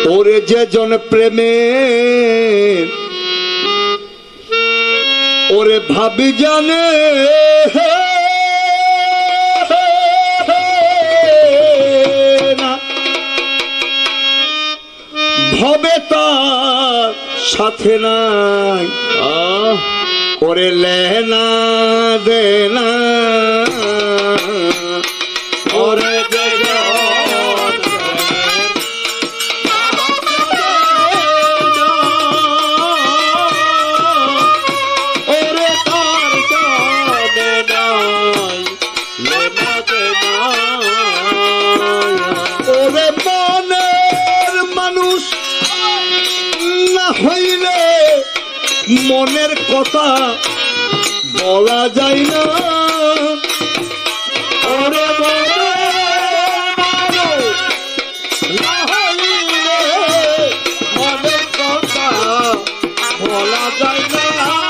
ওরে যে জন প্রেমে ওরে ভাবি জানে না ভবে তার সাথে নাই ওরে লেনা দেনা ওরে মনের কথা বলা যায় না ওরে মনের কথা বলা যায় না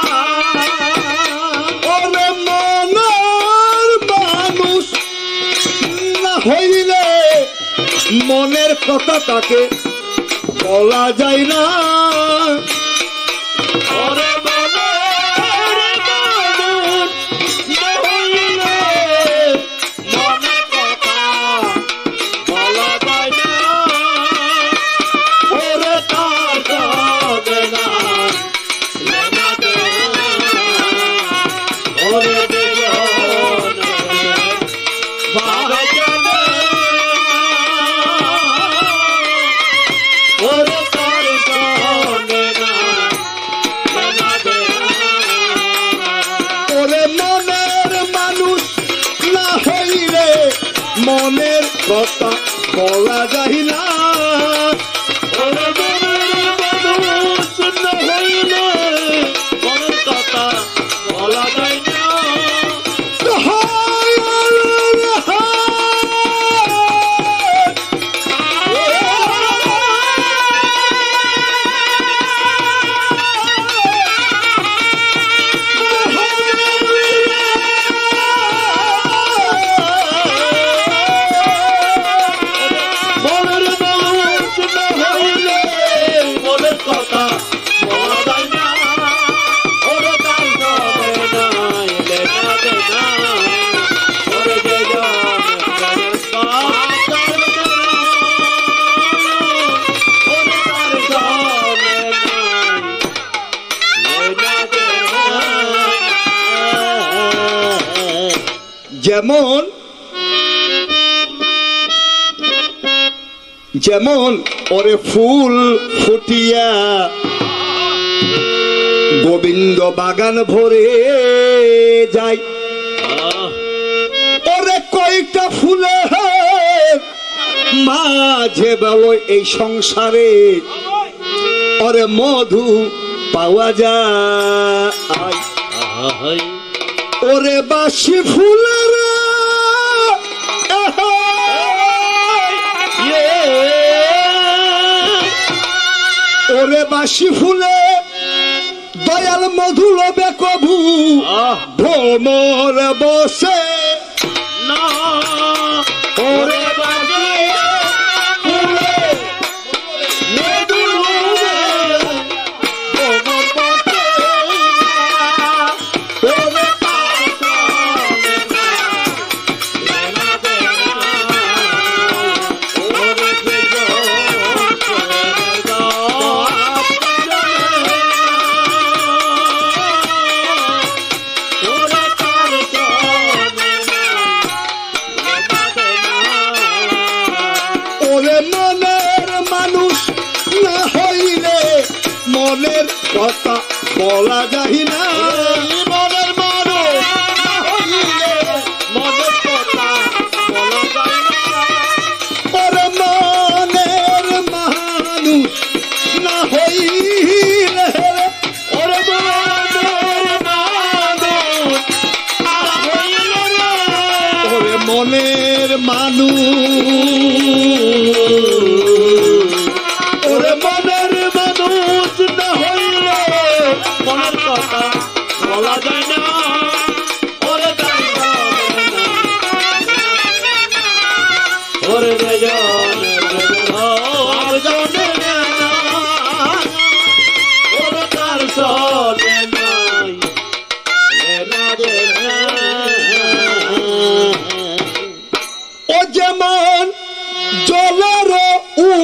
ওরে মনের মানুষ না হইলে মনের কথা তাকে বলা যায় না মনের কথা বলা যায় না মানুষ না হইলে মনের কথা বলা যায় না যেমন যেমন ওরে ফুল ফুটিয়া গোবিন্দ বাগান ভরে যায় ওরে কয়টা ফুলে মাঝে বলো এই সংসারে ওরে মধু পাওয়া যায় ওরে বাসি ফুলের ওরে বাসি ফুলে দয়াল মধু লবে কভু ভ্রমর বসে না ওরে মনের কথা বলা যায় না মনের মানুষ না হইলে মনের কথা বলা যায় না ওরে মনের মানুষ না হইলে ওরে মনের মানুষ না হইলে ওরে মনের মানুষ ওরে মনের মানুষ না হইলে মনের কথা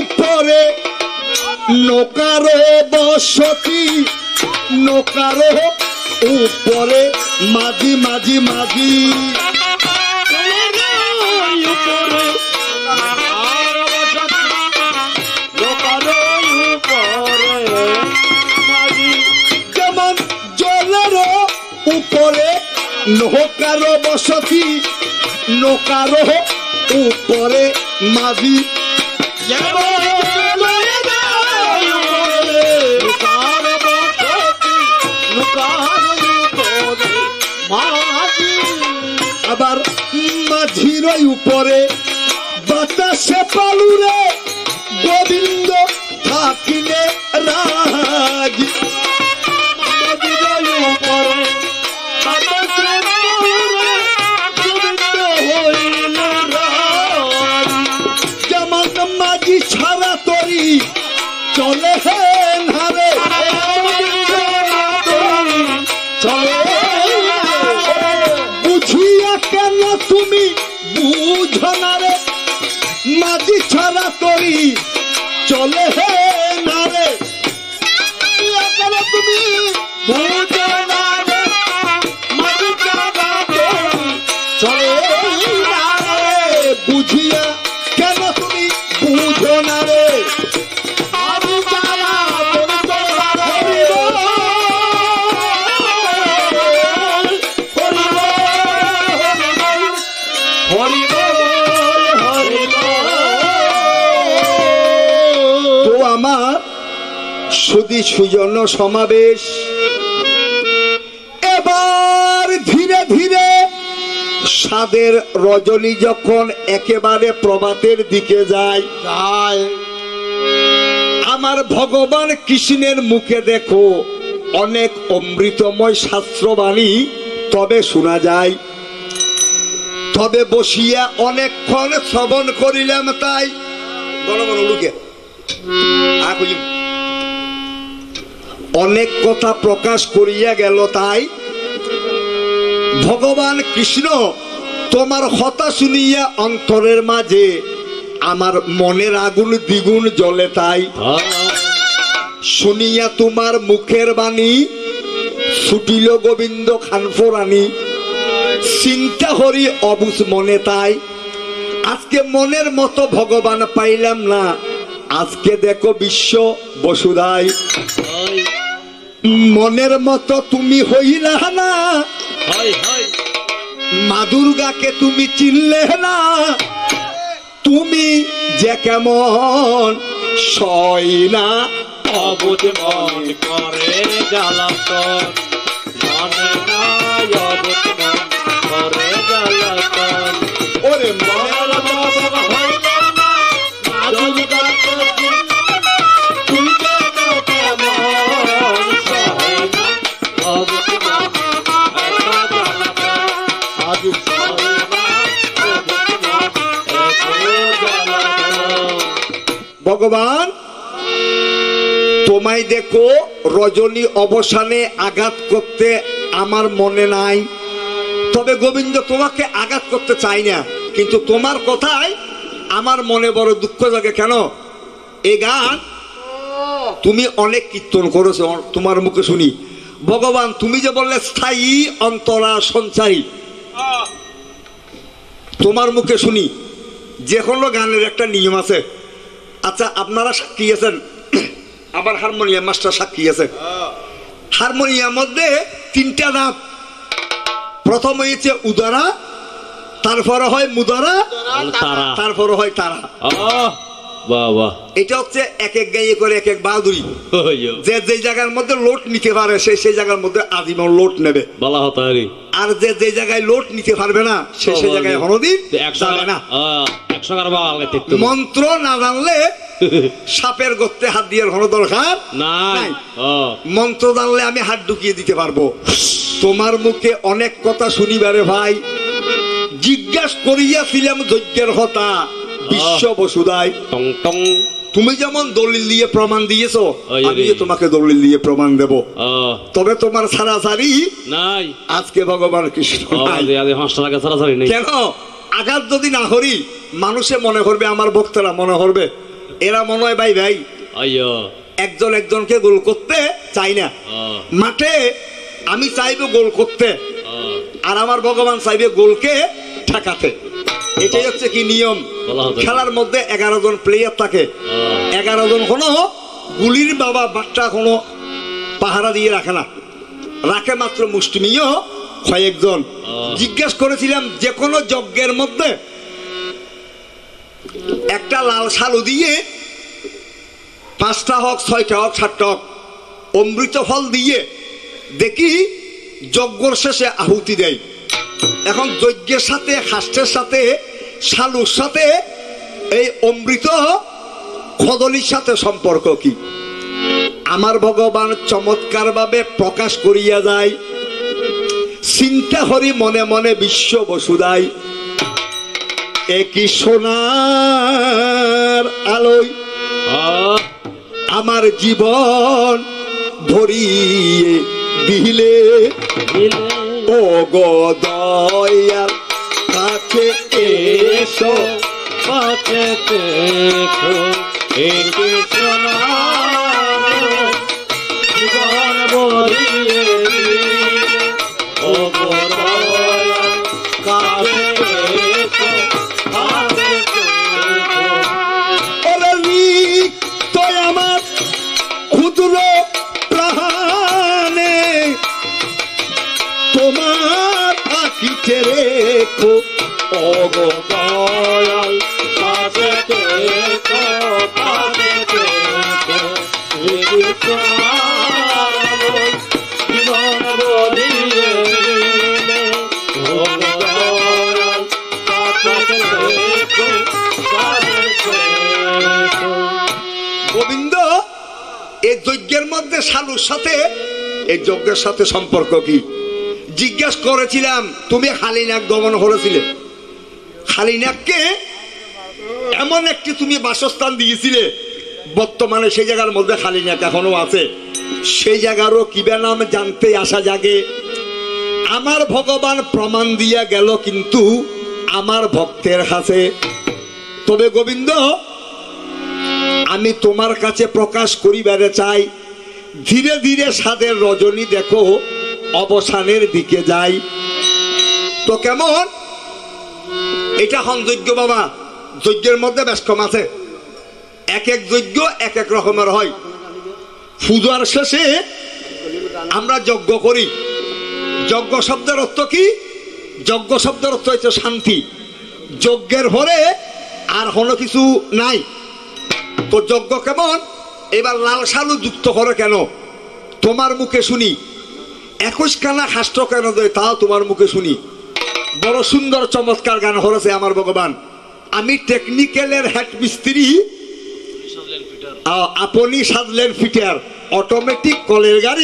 উপরে নৌকার বসতি, নৌকার উপরে মাঝি মাঝি মাঝি, যেমন জলের উপরে নৌকার বসতি, নৌকার উপরে মাঝি, আবার মাঝির উপরে বাতাসে পালুরে গোবিন্দ থাকিলে রাজি, যেমন মাঝি ছাড়া তরি চলে হে নারে, চলে বুঝিয়া কেন তুমি বুঝো না রে, মাঝি ছাড়া তরি চলে হে নারে, তুমি বুঝো না রে, মাঝি ছাড়া তরি চলে নারে, বুঝিয়া কেন তুমি বুঝো না রে, তো আমার সুধী সুজন সমাবেশ এবার ধীরে ধীরে সাদের রজনী যখন একেবারে প্রভাতের দিকে যায়, আমার ভগবান কৃষ্ণের মুখে দেখো অনেক অমৃতময় শাস্ত্রবাণী তবে শোনা যায়, তবে বসিয়া অনেকক্ষণ শ্রবণ করিলাম, তাই বড় বড় লোকে অনেক কথা প্রকাশ করিয়া গেল, তাই ভগবান কৃষ্ণ তোমার কথা শুনিয়া অন্তরের মাঝে আমার মনের আগুন দ্বিগুণ জ্বলে, তাই শুনিয়া তোমার মুখের বাণী ছুটিল গোবিন্দ খানফোরানি, চিন্তা হরি অবুজ মনে, তাই আজকে মনের মতো ভগবান পাইলাম না, আজকে দেখো বিশ্ব বসুধাই মনের মতো তুমি হইলা না, মা দুর্গাকে তুমি চিনলে না, তুমি যে কেমন সই না অবুঝ মন করে জ্বালাতন, মানে না অবুঝ মন করে জ্বালাতন, ওরে মনের মতো হইলে না দুর্গাকে তুই যেন কেমন সহে না অবুঝ মন আজ সহে না অবুঝ মন জ্বালাতন। ভগবান তোমায় দেখো রজনী অবসানে আঘাত করতে আমার মনে নাই, তবে গোবিন্দ তোমাকে আঘাত করতে চাই না, কিন্তু তোমার কথায় আমার মনে বড় দুঃখ জাগে। কেন? এই গান তুমি অনেক কীর্তন করেছো, তোমার মুখে শুনি। ভগবান তুমি যে বললে স্থায়ী অন্তরা সঞ্চারী, তোমার মুখে শুনি যে কোনো গানের একটা নিয়ম আছে। আচ্ছা আপনারা সাক্ষী আছেন, আবার হারমোনিয়াম মাস্টার সাক্ষী আছে। হারমোনিয়াম মধ্যে তিনটা ধাপ, প্রথম হয়েছে উদারা, তারপরে হয় মুদারা, তারপরে হয় তারা। এটা হচ্ছে এক এক গাইয়ে করে এক এক বাহাদুরি, যে যে জায়গার মধ্যে লোট নিতে পারে সেই জায়গার মধ্যে আজীবন লোট নেবে, আর যে যে জায়গায় লোট নিতে পারবে না সেই জায়গায় হনদিন যাবে না। মন্ত্র না জানলে সাপের গর্তে হাত দিয়ে কোনো দরকার নাই, মন্ত্র জানলে আমি হাত ঢুকিয়ে দিতে পারবো। তোমার মুখে অনেক কথা শুনিবারে ভাই, জিজ্ঞাসা করিয়াছিলাম যজ্ঞের কথা বিশ্ব বসুদায়, তুমি যেমন দলিল দিয়ে প্রমাণ দিয়েছো, আমি তোমাকে দলিল দিয়ে প্রমাণ দেব। তবে তোমার ছাড়াছাড়ি নাই আজকে ভগবান কৃষ্ণ। কেন? আঘাত যদি না করি মানুষে মনে করবে, আমার ভক্তরা মনে করবে এরা মনে হয় ভাই ভাই একজন একজনকে গোল করতে চাই না। মাঠে আমি চাইবো গোল করতে, আর আমার ভগবান চাইবে গোলকে ঠেকাতে। এটাই হচ্ছে কি নিয়ম। খেলার মধ্যে 11 জন প্লেয়ার থাকে, 11 জন কোনো গুলির বাবা বাচ্চা কোনো পাহারা দিয়ে রাখে না, রাখে মাত্র মুষ্টিমেয় কয়েকজন। জিজ্ঞেস করেছিলাম যে কোনো যজ্ঞের মধ্যে একটা লাল শালু দিয়ে 5টা হোক 6টা হোক 7টা হোক অমৃত ফল দিয়ে দেখি যজ্ঞর শেষে আহুতি দেয়। এখন যজ্ঞের সাথে হাস্যের সাথে শালুর সাথে এই অমৃত খদলির সাথে সম্পর্ক কি? আমার ভগবান চমৎকার ভাবে প্রকাশ করিয়া যায়, চিন্তা হরি মনে মনে বিশ্ব বসুদাই, একই সোনার আলোয় আমার জীবন ভরিয়ে দিলে, ও গো দয়াল কাছে এসো, কাছে দেখো একই সোনার জীবন ভরিয়ে দিলে, ও গো দয়াল কাছে এসো, কাছে দেখো। ওরে তো আমার ক্ষুদ্র প্রাণে তোমার থাকিতে রেখো, ও গো দয়াল কাছে দেখো, কাছে দেখো একই সোনার জীবন ভরিয়ে দিলে, ও গো দয়াল কাছে দেখো, কাছে দেখো। গোবিন্দ এই যজ্ঞের মধ্যে শালুর সাথে এই যজ্ঞের সাথে সম্পর্ক কি? জিজ্ঞেস করেছিলাম তুমি হালিনাক দমন করেছিলে, হালিনাককে এমন একটি তুমি বাসস্থান দিয়েছিলে, বর্তমানে সেই জায়গার মধ্যে হালিনাক এখনো আছে, সেই জায়গারও কিবা নাম জানতে আসা জাগে। আমার ভগবান প্রমাণ দিয়া গেল কিন্তু আমার ভক্তের কাছে। তবে গোবিন্দ আমি তোমার কাছে প্রকাশ করিবারে চাই, ধীরে ধীরে সাদের রজনী দেখো অবসানের দিকে যাই। তো কেমন এটা হন যজ্ঞ বাবা, যজ্ঞের মধ্যে বেশ কম আছে, এক এক যজ্ঞ এক এক রকমের হয়। পূজার শেষে আমরা যজ্ঞ করি। যজ্ঞ শব্দের অর্থ কি? যজ্ঞ শব্দের অর্থ হচ্ছে শান্তি। যজ্ঞের পরে আর কোনো কিছু নাই। তো যজ্ঞ কেমন? এবার লাল শালু যুক্ত করে কেন তোমার মুখে শুনি, 21 খানা হাস্য কেন দেয় তাও তোমার মুখে শুনি। বড় সুন্দর চমৎকার গান করেছে আমার ভগবান। আমি টেকনিক্যালের হেড মিস্ত্রি, আপনি সাজলেন ফিটার, অটোমেটিক কলের গাড়ি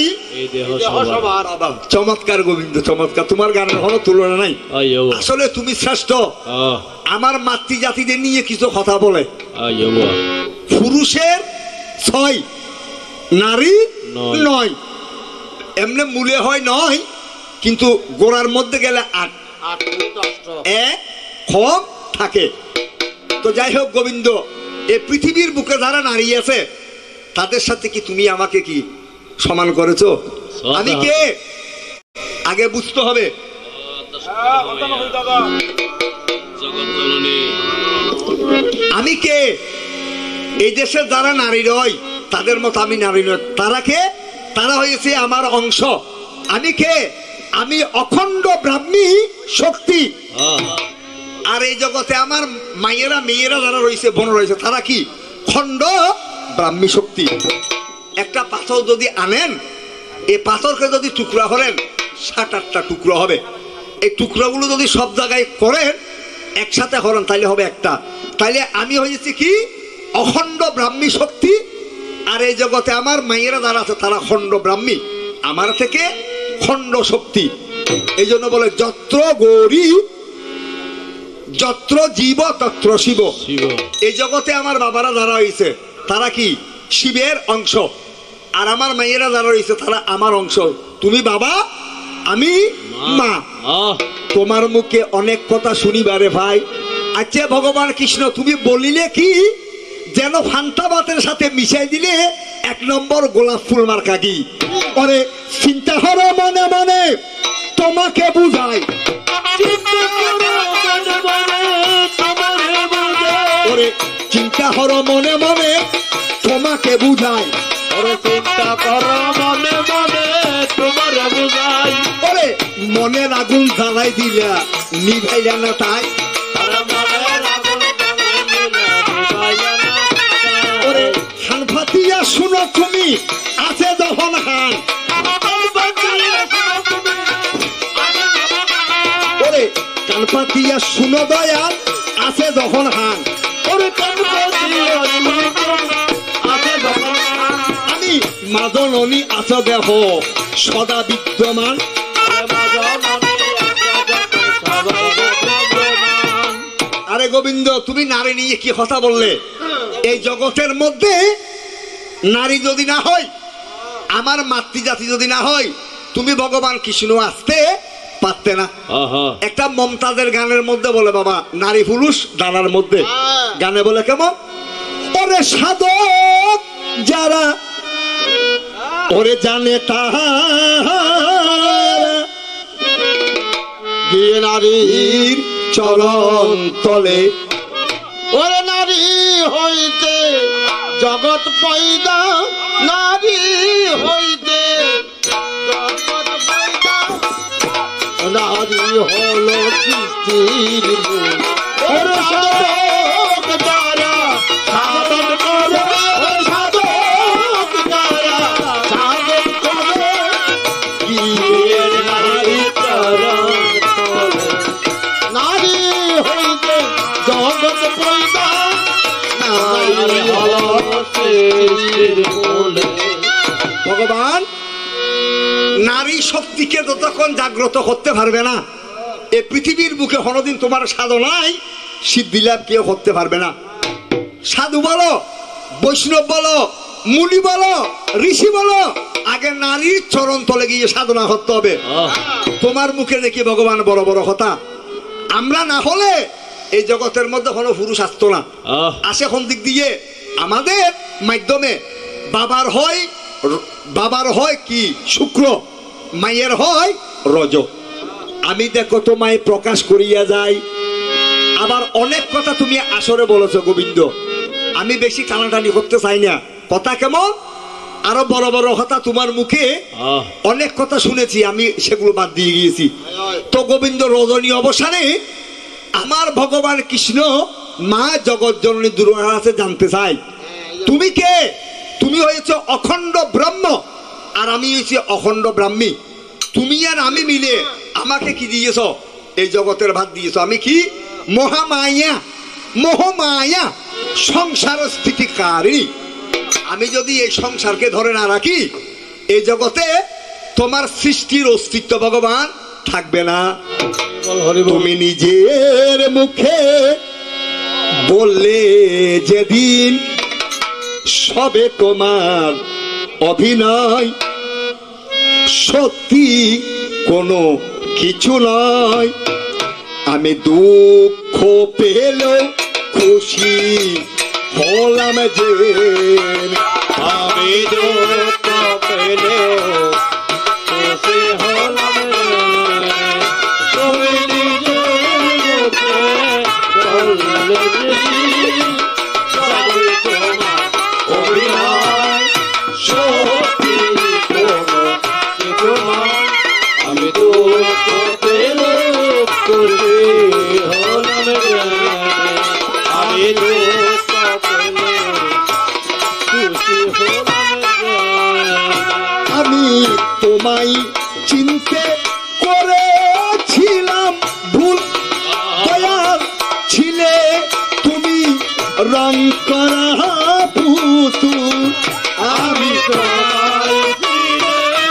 চমৎকার গোবিন্দ চমৎকার। তোমার গানের কোনো তুলনা নাই, আসলে তুমি শ্রেষ্ঠ। আমার মাতৃজাতিদের নিয়ে কিছু কথা বলে, পুরুষের 6 নারী 9, এমনি মূলে হয় 9 কিন্তু গোড়ার মধ্যে গেলে 8 কম থাকে। তো যাই হোক গোবিন্দ, এই পৃথিবীর বুকে যারা নারী আছে তাদের সাথে কি তুমি আমাকে কি সমান করেছো? আমি কে আগে বুঝতে হবে। আমি কে? এই দেশের যারা নারী রয় তাদের মতো আমি নারী নয়। তারা কে? তারা হয়েছে আমার অংশ। আমি কে? আমি অখণ্ড ব্রাহ্মী শক্তি। আর এই জগতে আমার মায়েরা মেয়েরা যারা রয়েছে বোন রয়েছে তারা কি? খণ্ড ব্রাহ্মী শক্তি। একটা পাথর যদি আনেন, এই পাথরকে যদি টুকরা করেন 7-8টা টুকরো হবে। এই টুকরাগুলো যদি সব জায়গায় করেন একসাথে করেন তাহলে হবে একটা। তাইলে আমি হয়েছি কি? অখণ্ড ব্রাহ্মী শক্তি। আর এই জগতে আমার মায়েরা যারা আছে তারা খণ্ড ব্রাহ্মী, আমার থেকে খণ্ড শক্তি। এই জন্য বলে যত্র গৌরী যত্র জীব তত্র শিব। এই জগতে আমার বাবারা যারা হয়েছে তারা কি? শিবের অংশ। আর আমার মায়েরা যারা রয়েছে তারা আমার অংশ। তুমি বাবা, আমি মা। তোমার মুখে অনেক কথা শুনিবারে ভাই। আচ্ছা ভগবান কৃষ্ণ, তুমি বলিলে কি যেন ফান্তা ভাতের সাথে মিশাই দিলে 1 নম্বর গোলাপ ফুল মার্কা কি। ওরে চিন্তা করো মনে মনে তোমাকে বুঝাই, ওরে চিন্তা করো মনে মনে তোমাকে বুঝাই, ওরে চিন্তা করো মনে মনে তোমারে বুঝাই, ওরে মনের আগুন জ্বালাই দিলা নিভাইলা না তাই, ওরে খান ফাতিয়া শুনো তুমি আছে যখন খান, ওরে কান পাতিয়া শুনো দয়াল আছে যখন হান, ওরে কান পাতিয়া আছে যখন হান, আমি মাজননী আছো দেহ সদা বিদ্যমান, আরে গোবিন্দ তুমি নারী নিয়ে কি কথা বললে? এই জগতের মধ্যে নারী যদি না হয়, আমার মাতৃজাতি যদি না হয়, তুমি ভগবান কৃষ্ণ আসতে পারতে না। একটা মমতাজের গানের মধ্যে বলে বাবা নারী পুরুষ ডানার মধ্যে, গানে বলে কেমন, ওরে সাধক যারা ওরে জানে তাহারা গিয়ে নারীর চরণ তলে, ওরে নারী হইতে জগৎ পয়দা, নারী হইতে জগৎ পয়দা, নারী হলো সৃষ্টির মূল, ওরে সাধক যারা সাধন করে, সাধক যারা সাধন করে গিয়ে নারী চরণ তলে, নারী হইতে জগৎ পয়দা, নারী হলো সৃষ্টির মূল। ভগবান নারী শক্তিকে যতক্ষণ জাগ্রত করতে পারবে না, এই পৃথিবীর বুকে কোনোদিন তোমার সাধনায় সিদ্ধি লাভ কেউ করতে পারবে না। সাধু বলো, বৈষ্ণব বলো, মুনি বলো, ঋষি বলো, আগে নারীর চরণ তলে গিয়ে সাধনা করতে হবে। তোমার মুখে দেখি ভগবান বড় বড় কথা, আমরা না হলে এই জগতের মধ্যে কোনো পুরুষ আসতো না। আসে কোন দিক দিয়ে? আমাদের মাধ্যমে। বাবার হয় কি শুক্র, মায়ের হয় রজ। আমি দেখো তোমায় প্রকাশ করিয়া যাই। আবার অনেক কথা তুমি আসরে বলেছো গোবিন্দ, আমি বেশি টানাটানি করতে চাই না। কথা কেমন? আরো বড় বড় কথা তোমার মুখে অনেক কথা শুনেছি, আমি সেগুলো বাদ দিয়ে গিয়েছি। তো গোবিন্দ রজনী অবসানে আমার ভগবান কৃষ্ণ মা জগৎ জননী দুর্গার কাছে জানতে চাই, তুমি কে? তুমি হয়েছে অখণ্ড ব্রহ্ম, আর আমি হয়েছি অখণ্ড ব্রাহ্মী। তুমি আর আমি মিলে আমাকে কি দিয়েছ? এই জগতের ভাত দিয়েছ। আমি কি? মহামায়া, মোহমায়া, সংসার স্থিতিকারিণী। আমি যদি এই সংসারকে ধরে না রাখি, এই জগতে তোমার সৃষ্টির অস্তিত্ব ভগবান থাকবে না। তুমি নিজের মুখে বললে যেদিন সবে তোমার অভিনয়, সত্যি কোনো কিছু নয়। আমি দুঃখ পেলেও খুশি হলাম যে, আমি দুঃখ পেলেও খুশি হলাম রে, তুমি নিজের মুখে বললে যেদিন সবে তোমার অভিনয়, সত্যি কোনো কিছু নয়। আমি দুঃখ পেলেও খুশি হলাম রে, আমি দুঃখ পেলেও খুশি হলাম রে। আমি তোমায় চিনতে করেছিলাম ভুল, দয়াল ছিলে তুমি রং করা পুতুল। আমি তোমায় চিনে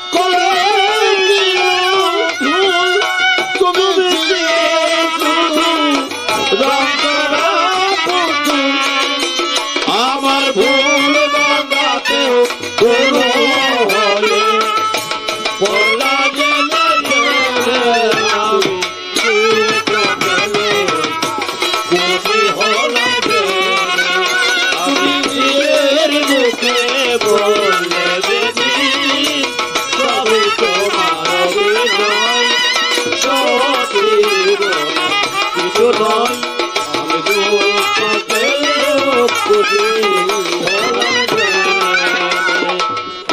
করেছিলাম ভুল, তুমি ছিলে শুধু রং করা পুতুল। আমার ভুল বাঁধাতেও কোনো হলে পড়লা গেলে আমি দুঃখ পেলে খুশি হলাম রে,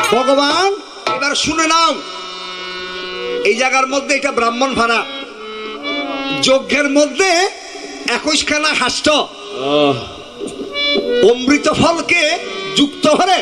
ভগবান এবার শুনে নাও, এই জায়গার মধ্যে এটা ব্রাহ্মণ ভাড়া, যজ্ঞের মধ্যে 21 খানা হাস্ত অমৃত ফলকে যুক্ত করে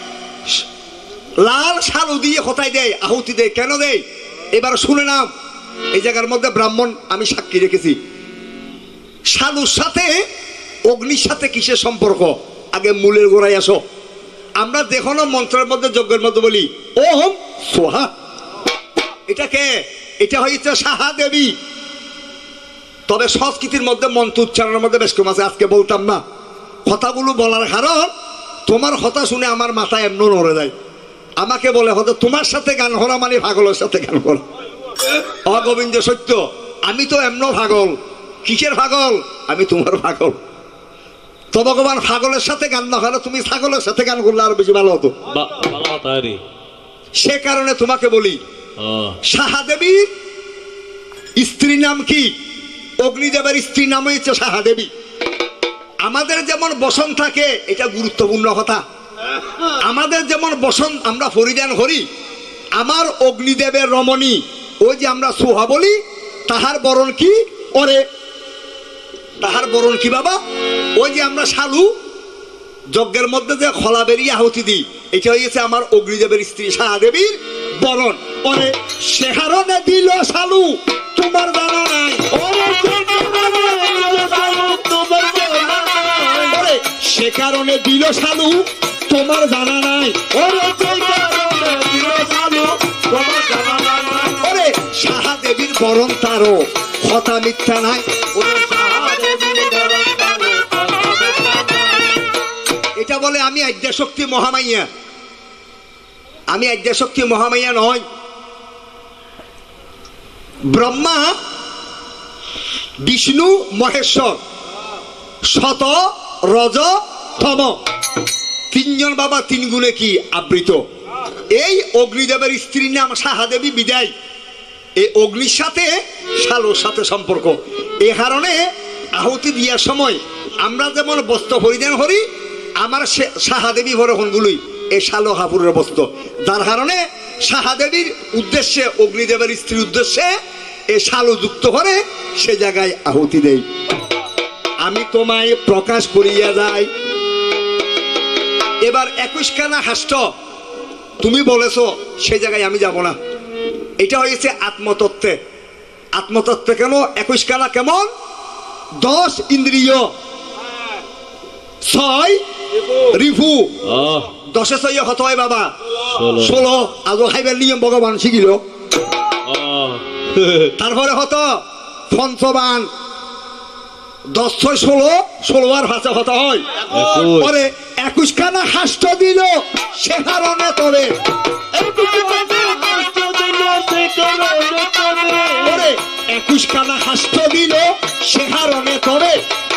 লাল শালু দিয়ে হতায় দেয়, আহুতি দেয়। কেন দেয় এবার শুনে নাও, এই জায়গার মধ্যে ব্রাহ্মণ আমি সাক্ষী রেখেছি। শালুর সাথে অগ্নির সাথে কিসের সম্পর্ক, আগে মূলের গোড়ায় আসো। আমরা দেখো না মন্ত্রের মধ্যে যজ্ঞের মধ্যে বলি ওম সোহা, এটাকে এটা হয়েছে সাহা দেবী। তবে সংস্কৃতির মধ্যে মন্ত্র উচ্চারণের মধ্যে বেশ কম আছে, আজকে বলতাম না। কথাগুলো বলার কারণ তোমার কথা শুনে আমার মাথায় এমন নড়ে যায়। আমাকে বলে হয়তো তোমার সাথে গান করা মানে পাগলের সাথে গান করা। অগোবিন্দ সত্য, আমি তো এমন পাগল। কিসের পাগল? আমি তোমার পাগল। তো ভগবান পাগলের সাথে গান না হলে তুমি ছাগলের সাথে গান করলে আরো বেশি ভালো হতো। সে কারণে তোমাকে বলি, সাহাদেবীর স্ত্রী নাম কি? অগ্নিদেবের স্ত্রী নাম হচ্ছে সাহাদেবী। আমাদের যেমন বসন্ত থাকে, এটা গুরুত্বপূর্ণ কথা। আমাদের যেমন বসন্ত আমরা পরিধান করি, আমার অগ্নিদেবের রমণী ওই যে আমরা সোহা বলি, তাহার বরণ কি? ওরে তাহার বরণ কি বাবা? ওই যে আমরা শালু যজ্ঞের মধ্যে যে খলা বেরিয়ে আহুতি দিই, এটা হয়েছে আমার অগ্নিদেবের স্ত্রী সাহাদেবীর বরণ। ওরে সে কারণে দিল শালু তোমার জানা নাই, সে কারণে দিল শালু তোমার জানা নাই। ওরে সাহাদেবীর বরণ তারও কথা মিথ্যা নাই। এটা বলে আমি আদ্যাশক্তি মহামাইয়া। আমি আদ্যাশক্তি মহামাইয়া নয়। ব্রহ্মা বিষ্ণু মহেশ্বর শত রজ তম তিনজন বাবা, তিন গুণে কি আবৃত। এই অগ্নিদেবের স্ত্রীর নাম সাহাদেবী বিদায়। এই অগ্নির সাথে শালোর সাথে সম্পর্ক। এ কারণে আহুতি দেওয়ার সময় আমরা যেমন বস্ত্র পরিধান করি, আমার সাহাদেবী ভরণগুলোই এই শালো হাপুরের বস্ত্র। যার কারণে সাহাদেবীর উদ্দেশ্যে, অগ্নিদেবের স্ত্রীর উদ্দেশ্যে এই শালো যুক্ত করে সে জায়গায় আহুতি দেয়। আমি তোমায় প্রকাশ করিয়া যাই। এবার 21 খানা হাস্ত তুমি বলেছো, সেই জায়গায় আমি যাব না। এটা হয়েছে আত্মতত্ত্বে। আত্মতত্ত্বে কেন 21 খানা? কেমন? 10 ইন্দ্রিয়, 6 রিফু। 10 6 কত হয় বাবা? 16। আজও খাইবার নিয়ম ভগবান শিখিল। তারপরে হত পঞ্চবান। 10 6 16, 16 আর 5 কত হয়? পরে 21 খানা হাস্ত দিল সে কারণে তবে 21 খানা হাস্ত দিল সে কারণে তবে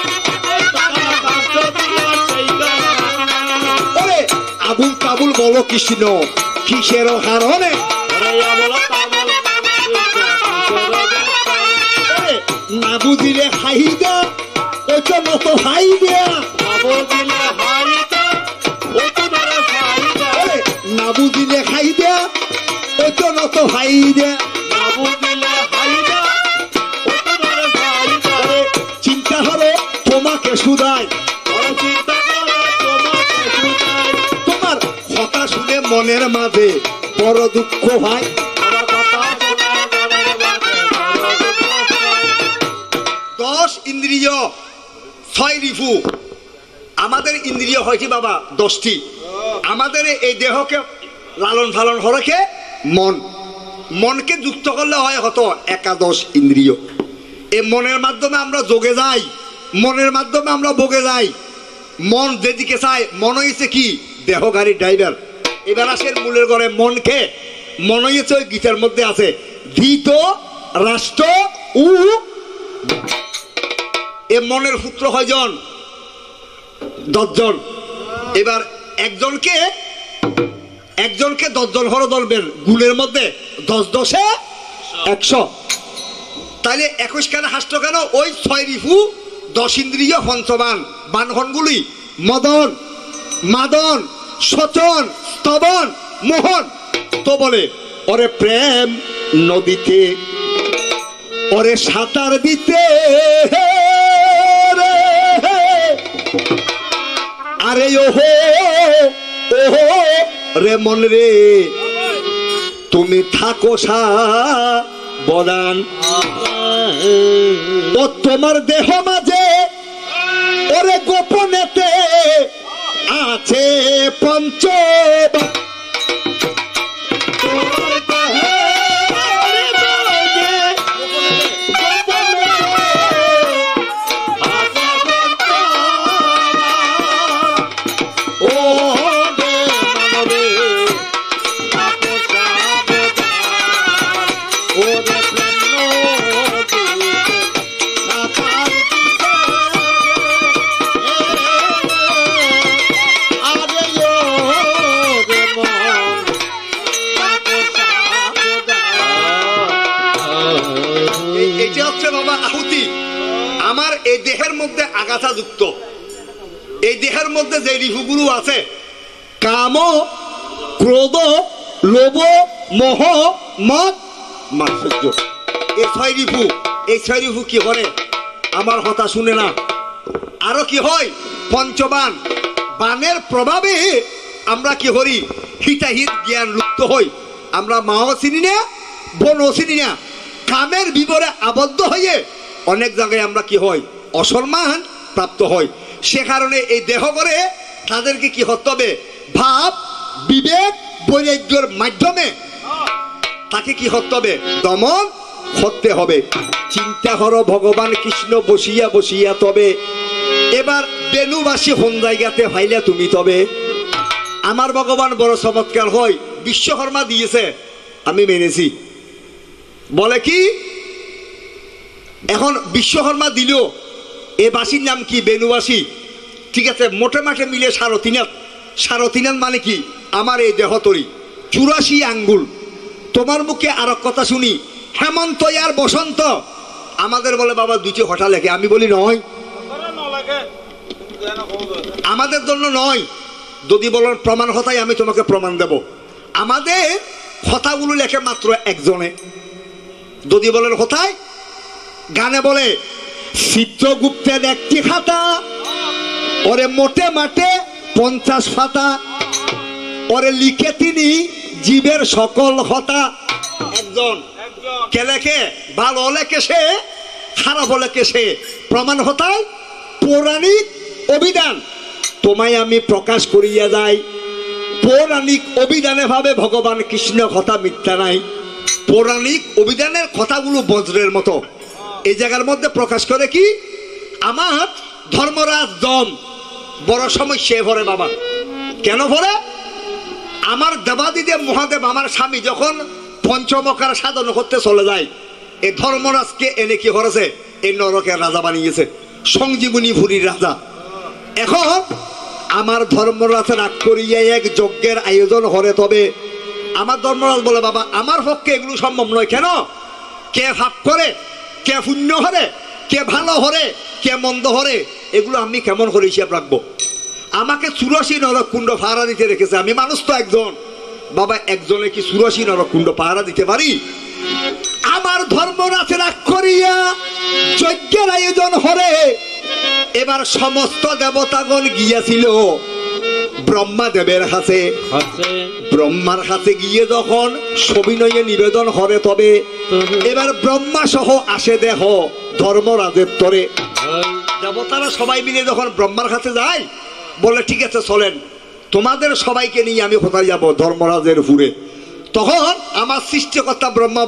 আবুল কাবুল বলো কৃষ্ণ কিসের কারণে? না বুঝিলে হাই দা ওইটা মতো হাই দেয়া, না বুঝিলে খাই দেয়া ওইটা মতো হাই দেয়া। চিন্তা করো তোমাকে শুধায়, তোমার কথা শুনে মনের মাঝে বড় দুঃখ হয়। 10 ইন্দ্রিয় 6 রিফু। আমাদের ইন্দ্রিয় হয় কি বাবা? 10টি। আমাদের এই দেহকে লালন পালন করে মন। মনকে যুক্ত করলে হয় হতো 11 ইন্দ্রিয়। এই মনের মাধ্যমে আমরা যোগে যাই, মনের মাধ্যমে আমরা ভোগে যাই। মন যেদিকে চায়, মন হয়েছে কি? দেহ গাড়ির ড্রাইভার। এবার আসের মূলের ঘরে মনকে, মন হয়েছে ওই গীতার মধ্যে আছে ধীত রাষ্ট্র উ। এ মনের পুত্র কয়জন? 10 জন। এবার একজনকে 10 জন হলো ধরবেন গুণের মধ্যে 10 10 100। তাহলে 21 খানা হাস্ত কেন? ওই 6 রিফু 10 ইন্দ্রিয় পঞ্চবান বানহনগুলি মদন মাদন সচন স্তবন মোহন তো বলে ওরে প্রেম নদীতে ওরে সাঁতার দিতে আরে ওহো ওহো রে মন রে তুমি থাকো সাবধান ও তোমার দেহ মাঝে ওরে গোপনেতে আছে পঞ্চবান যুক্ত এই দেহের মধ্যে যে রিহুগুলো আছে কাম ক্রোধ লোভ মোহ মদ মাৎসর্য এই ছয় রিহু কি করে আমার কথা শুনে না আরো কি হয় পঞ্চবান বানের প্রভাবে আমরা কি করি হিতাহিত জ্ঞান লুপ্ত হই আমরা মাও চিনি না বোনও চিনি না কামের বিবরে আবদ্ধ হয়ে অনেক জায়গায় আমরা কি হয় অসম্মান প্রাপ্ত হয় সে কারণে এই দেহ করে তাদেরকে কি হতে হবে ভাব বিবেক বৈরাগ্যের মাধ্যমে তাকে কি হতে হবে দমন করতে হবে চিন্তা করো ভগবান কৃষ্ণ বসিয়া বসিয়া তবে এবার বেনুবাসী কোন জায়গাতে ফাইলে তুমি তবে আমার ভগবান বড় চমৎকার হয় বিশ্বকর্মা দিয়েছে আমি মেনেছি বলে কি এখন বিশ্বকর্মা দিল এ বাসীর নাম কি বেনুবাসী ঠিক আছে মোটে মাঠে মিলে সারথিনাথ মানে কি আমার এই দেহতরি 84 আঙ্গুল তোমার মুখে আর কথা শুনি হেমন্ত আর বসন্ত আমাদের বলে বাবা দুইটি হঠা লেখে আমি বলি নয় আমাদের জন্য নয় যদি বলেন প্রমাণ হতাই আমি তোমাকে প্রমাণ দেব আমাদের কথাগুলো লেখে মাত্র একজনে যদি বলেন হতাই গানে বলে চিত্রগুপ্তের একটি খাতা ওরে মোটে মাঠে 50 পাতা ওরে লিখে তিনি জীবের সকল কথা একজন কে লেখে ভালো লেখে সে খারাপ লেখে সে প্রমাণ হতাই পৌরাণিক অভিধান তোমায় আমি প্রকাশ করিয়া যাই পৌরাণিক অভিধানে ভাবে ভগবান কৃষ্ণ কথা মিথ্যা নাই পৌরাণিক অভিধানের কথাগুলো বজ্রের মতো এই জায়গার মধ্যে প্রকাশ করে কি আমার ধর্মরাজ দম বড় সমস্যায় ভরে বাবা কেন ভরে আমার দেবাদিদেব মহাদেব আমার স্বামী যখন পঞ্চমকার সাধন করতে চলে যায় এই ধর্মরাজকে এনে কি করেছে এই নরকের রাজা বানিয়েছে সঞ্জীবনী ভুরির রাজা এখন আমার ধর্মরাজ রাগ করিয়া এক যজ্ঞের আয়োজন করে তবে আমার ধর্মরাজ বলে বাবা আমার পক্ষে এগুলো সম্ভব নয় কেন কে ভাব করে কে পুণ্য হরে কে ভালো হরে কে মন্দ হরে এগুলো আমি কেমন করে হিসাব রাখবো আমাকে 84 নরককুণ্ড পাহারা দিতে রেখেছে আমি মানুষ তো একজন বাবা একজনে কি 84 নরককুণ্ড পাহারা দিতে পারি আমার ধর্মরাজ রাগ করিয়া যজ্ঞের আয়োজন হরে এবার সমস্ত দেবতাগণ গিয়েছিল ব্রহ্মা দেবের কাছে ব্রহ্মার কাছে গিয়ে যখন সবিনয়ে নিবেদন করে তবে এবার ব্রহ্মা সহ আসে দেহ ধর্মরাজের তরে দেবতারা সবাই মিলে যখন ব্রহ্মার কাছে যায় বলে ঠিক আছে চলেন তোমাদের সবাইকে নিয়ে আমি কোথায় যাব ধর্মরাজের পুরে তখন আমার সৃষ্টিকর্তা ব্রহ্মা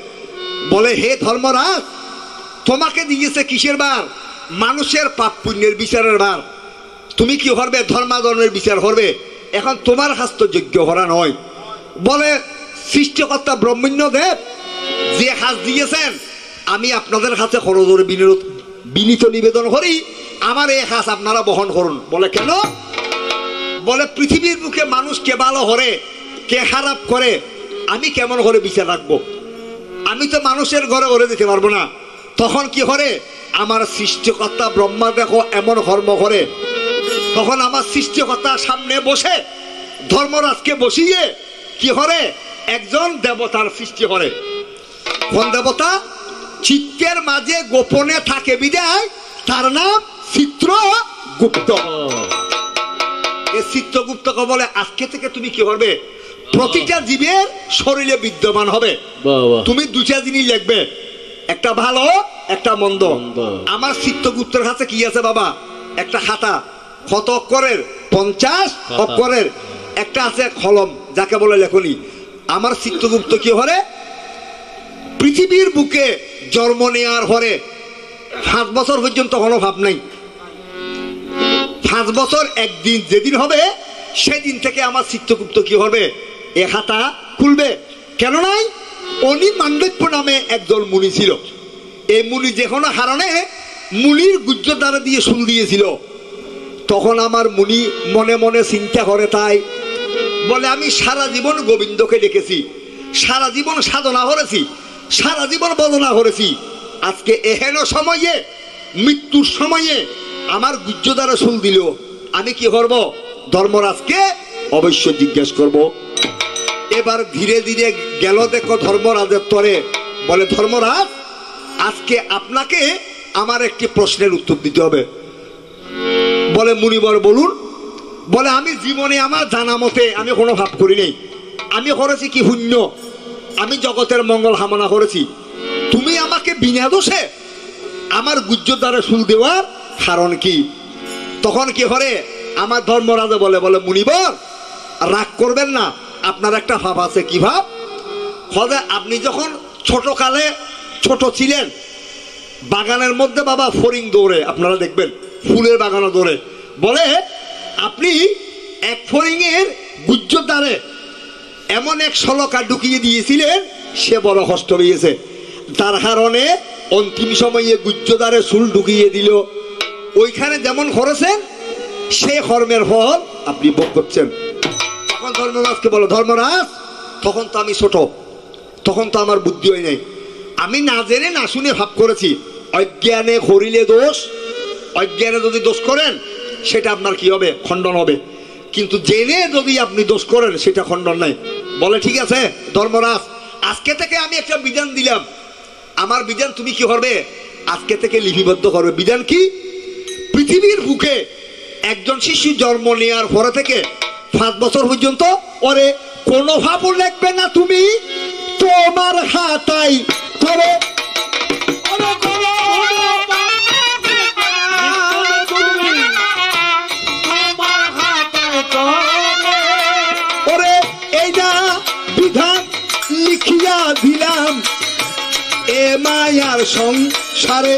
বলে হে ধর্মরাজ তোমাকে দিয়েছে কিসের বার মানুষের পাপ পুণ্যের বিচারের বার তুমি কি করবে ধর্মাধর্মের বিচার করবে এখন তোমার হস্ত যোগ্য করা নয় বলে সৃষ্টিকর্তা ব্রহ্মণ্য দেব যে হাত দিয়েছেন আমি আপনাদের কাছে খরচের বিনীত নিবেদন করি আমার এই হাত আপনারা বহন করুন বলে কেন বলে পৃথিবীর মুখে মানুষ কে ভালো হরে কে খারাপ করে আমি কেমন করে বিচার রাখবো আমি তো মানুষের ঘরে ঘরে দিতে পারবো না তখন কি করে আমার সৃষ্টিকর্তা ব্রহ্মা দেখো এমন কর্ম করে তখন আমার সৃষ্টিকর্তার সামনে বসে ধর্মরাজকে বসিয়ে কি হরে একজন দেবতার সৃষ্টি হরে। কোন দেবতা? চিত্তের মাঝে গোপনে থাকে বিদায় তার নাম চিত্রগুপ্ত। এই চিত্রগুপ্তকে বলে আজকে থেকে তুমি কি করবে, প্রতিটা জীবের শরীরে বিদ্যমান হবে। তুমি দুটা জিনিস লিখবে, একটা ভালো একটা মন্দ। আমার চিত্রগুপ্তের কাছে কি আছে বাবা? একটা খাতা, কত অক্ষরের? 50 অক্ষরের। একটা আছে কলম, যাকে বলে লেখনি। আমার চিত্রগুপ্ত কি হরে পৃথিবীর বুকে জন্ম নেওয়ার হরে 5 বছর পর্যন্ত কোনো ভাব নাই। 5 বছর একদিন যেদিন হবে সেদিন থেকে আমার চিত্রগুপ্ত কি হবে, এ খাতা খুলবে। কেন নাই? অনি মান্ডব্য নামে একজন মুনি ছিল। এই মুনি যে কোনো হারণে মুনির গুজ্জ দ্বারা দিয়ে শুল দিয়েছিল। তখন আমার মুনি মনে মনে চিন্তা করে, তাই বলে আমি সারা জীবন গোবিন্দকে ডেকেছি, সারা জীবন সাধনা করেছি, সারা জীবন বদনা করেছি। আজকে এহেন সময়ে, মৃত্যুর সময়ে আমার গুজ্জ দ্বারা শুল দিল, আমি কি করব? ধর্মরাজকে অবশ্য জিজ্ঞেস করব। এবার ধীরে ধীরে গেল দেখো ধর্মরাজের তরে, বলে ধর্মরাজ আজকে আপনাকে আমার একটি প্রশ্নের উত্তর দিতে হবে। বলে মুনিবর বলুন। বলে আমি জীবনে আমার জানা মতে আমি কোনো ভাব করি নেই, আমি করেছি কি শূন্য, আমি জগতের মঙ্গল কামনা করেছি। তুমি আমাকে বিনা দোষে আমার গুজ্জ দ্বারা শুল দেওয়ার কারণ কি? তখন কি হরে আমার ধর্মরাজে বলে, বলে মুনিবর রাগ করবেন না, আপনার একটা ভাব আছে। কি ভাব? হলে আপনি যখন ছোটকালে ছোট ছিলেন, বাগানের মধ্যে বাবা ফড়িং দৌড়ে, আপনারা দেখবেন ফুলের বাগানে দৌড়ে। বলে আপনি এক ফড়িংয়ের গুজ্জ দ্বারে এমন এক শলকা ঢুকিয়ে দিয়েছিলেন, সে বড় কষ্ট হয়েছে। তার কারণে অন্তিম সময়ে গুজ্জ দ্বারে চুল ঢুকিয়ে দিল। ওইখানে যেমন করেছেন সেই কর্মের ফল আপনি ভোগ করছেন। তখন ধর্মরাজকে বলো, ধর্মরাজ তখন তো আমি ছোট, তখন তো আমার বুদ্ধি হয় নাই, আমি না জেনে না শুনে ভাব করেছি। অজ্ঞানে করিলে দোষ, অজ্ঞানে যদি দোষ করেন সেটা আপনার কি হবে? খণ্ডন হবে। কিন্তু জেনে যদি আপনি দোষ করেন সেটা খণ্ডন নাই। বলে ঠিক আছে ধর্মরাজ, আজকে থেকে আমি একটা বিধান দিলাম, আমার বিধান তুমি কি করবে? আজকে থেকে লিপিবদ্ধ করবে। বিধান কি? পৃথিবীর বুকে একজন শিশু জন্ম নেওয়ার পরে থেকে 5 বছর পর্যন্ত ওরে কোনো ভাবও লিখবে না তুমি তোমার খাতায়। তবে ওরে এইটা বিধান লিখিয়া দিলাম এ মায়ার সংসারে।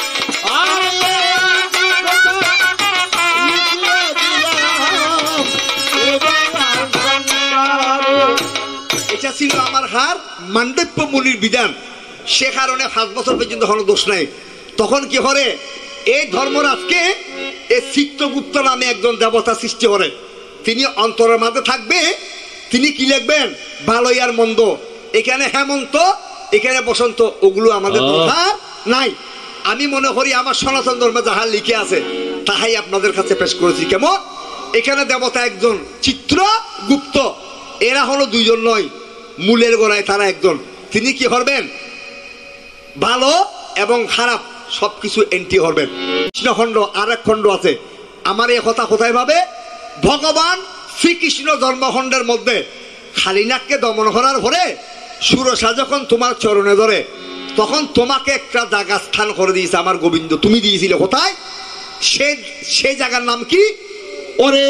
এটা ছিল আমার হার মান্ডব্য মুনির বিধান। সে কারণে 5 বছর পর্যন্ত কোনো দোষ নাই। তখন কি করে এই ধর্মরাজকে এই চিত্রগুপ্ত নামে একজন দেবতা সৃষ্টি করে। তিনি অন্তরের মাঝে থাকবে, তিনি কি লিখবেন? ভালো আর মন্দ। এখানে হেমন্ত, এখানে বসন্ত, ওগুলো আমাদের দরকার নাই। আমি মনে করি আমার সনাতন ধর্মে যাহা লিখে আছে তাহাই আপনাদের কাছে পেশ করেছি। কেমন? এখানে দেবতা একজন চিত্রগুপ্ত, এরা হলো 2 জন নয়, মূলের গোড়ায় তারা একজন। তিনি কি করবেন? ভালো এবং খারাপ সবকিছু এন্ট্রি করবেন। কৃষ্ণখণ্ড আর এক খণ্ড আছে। আমার এই কথা কোথায় ভাবে? ভগবান শ্রীকৃষ্ণ জন্মখণ্ডের মধ্যে খালিনাককে দমন করার পরে সুরসা যখন তোমার চরণে ধরে, তখন তোমাকে একটা জায়গা স্থান করে দিয়েছে আমার গোবিন্দ। তুমি দিয়েছিলে কোথায়? সেই জায়গার নাম কি? ওরে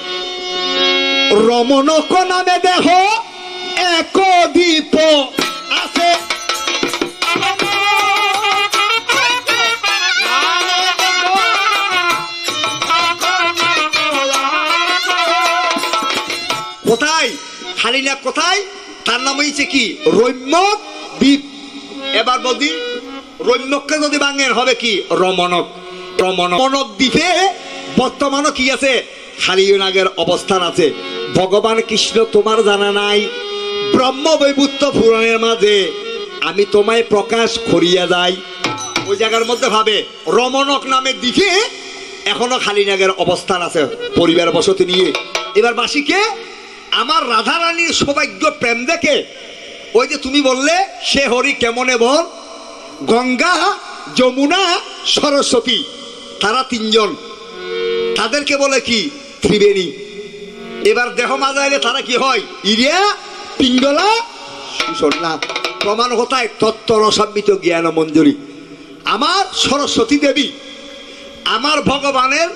রমণক নামে দেহ এক দ্বীপ আছে। কোথায়? খালিনাক কোথায়? তার নাম হয়েছে কি? রম্যক দ্বীপ। এবার বলি রম্যককে যদি ভাঙেন হবে কি? রমণক। রমণক দ্বীপে বর্তমানও কি আছে? খালিনাগের অবস্থান আছে। ভগবান কৃষ্ণ তোমার জানা নাই? ব্রহ্মবৈবূত্য পুরাণের মাঝে আমি তোমায় প্রকাশ করিয়া যাই। ওই জায়গার মধ্যে ভাবে রমণক নামে দ্বীপে এখনো খালিনাগের অবস্থান আছে, পরিবার বসতি নিয়ে। এবার বাসীকে আমার রাধারানীর সৌভাগ্য প্রেম দেখে ওই যে তুমি বললে সে হরি কেমনে বল, গঙ্গা যমুনা সরস্বতী তারা তিনজন, তাদেরকে বলে কি ত্রিবেণী। এবার দেহ মাজাইলে তারা কি হয় ইরিয়া পিঙ্গলা সুষন্না। প্রমাণ হতায় তত্ত্ব রসান্বিত জ্ঞান মঞ্জুরি। আমার সরস্বতী দেবী আমার ভগবানের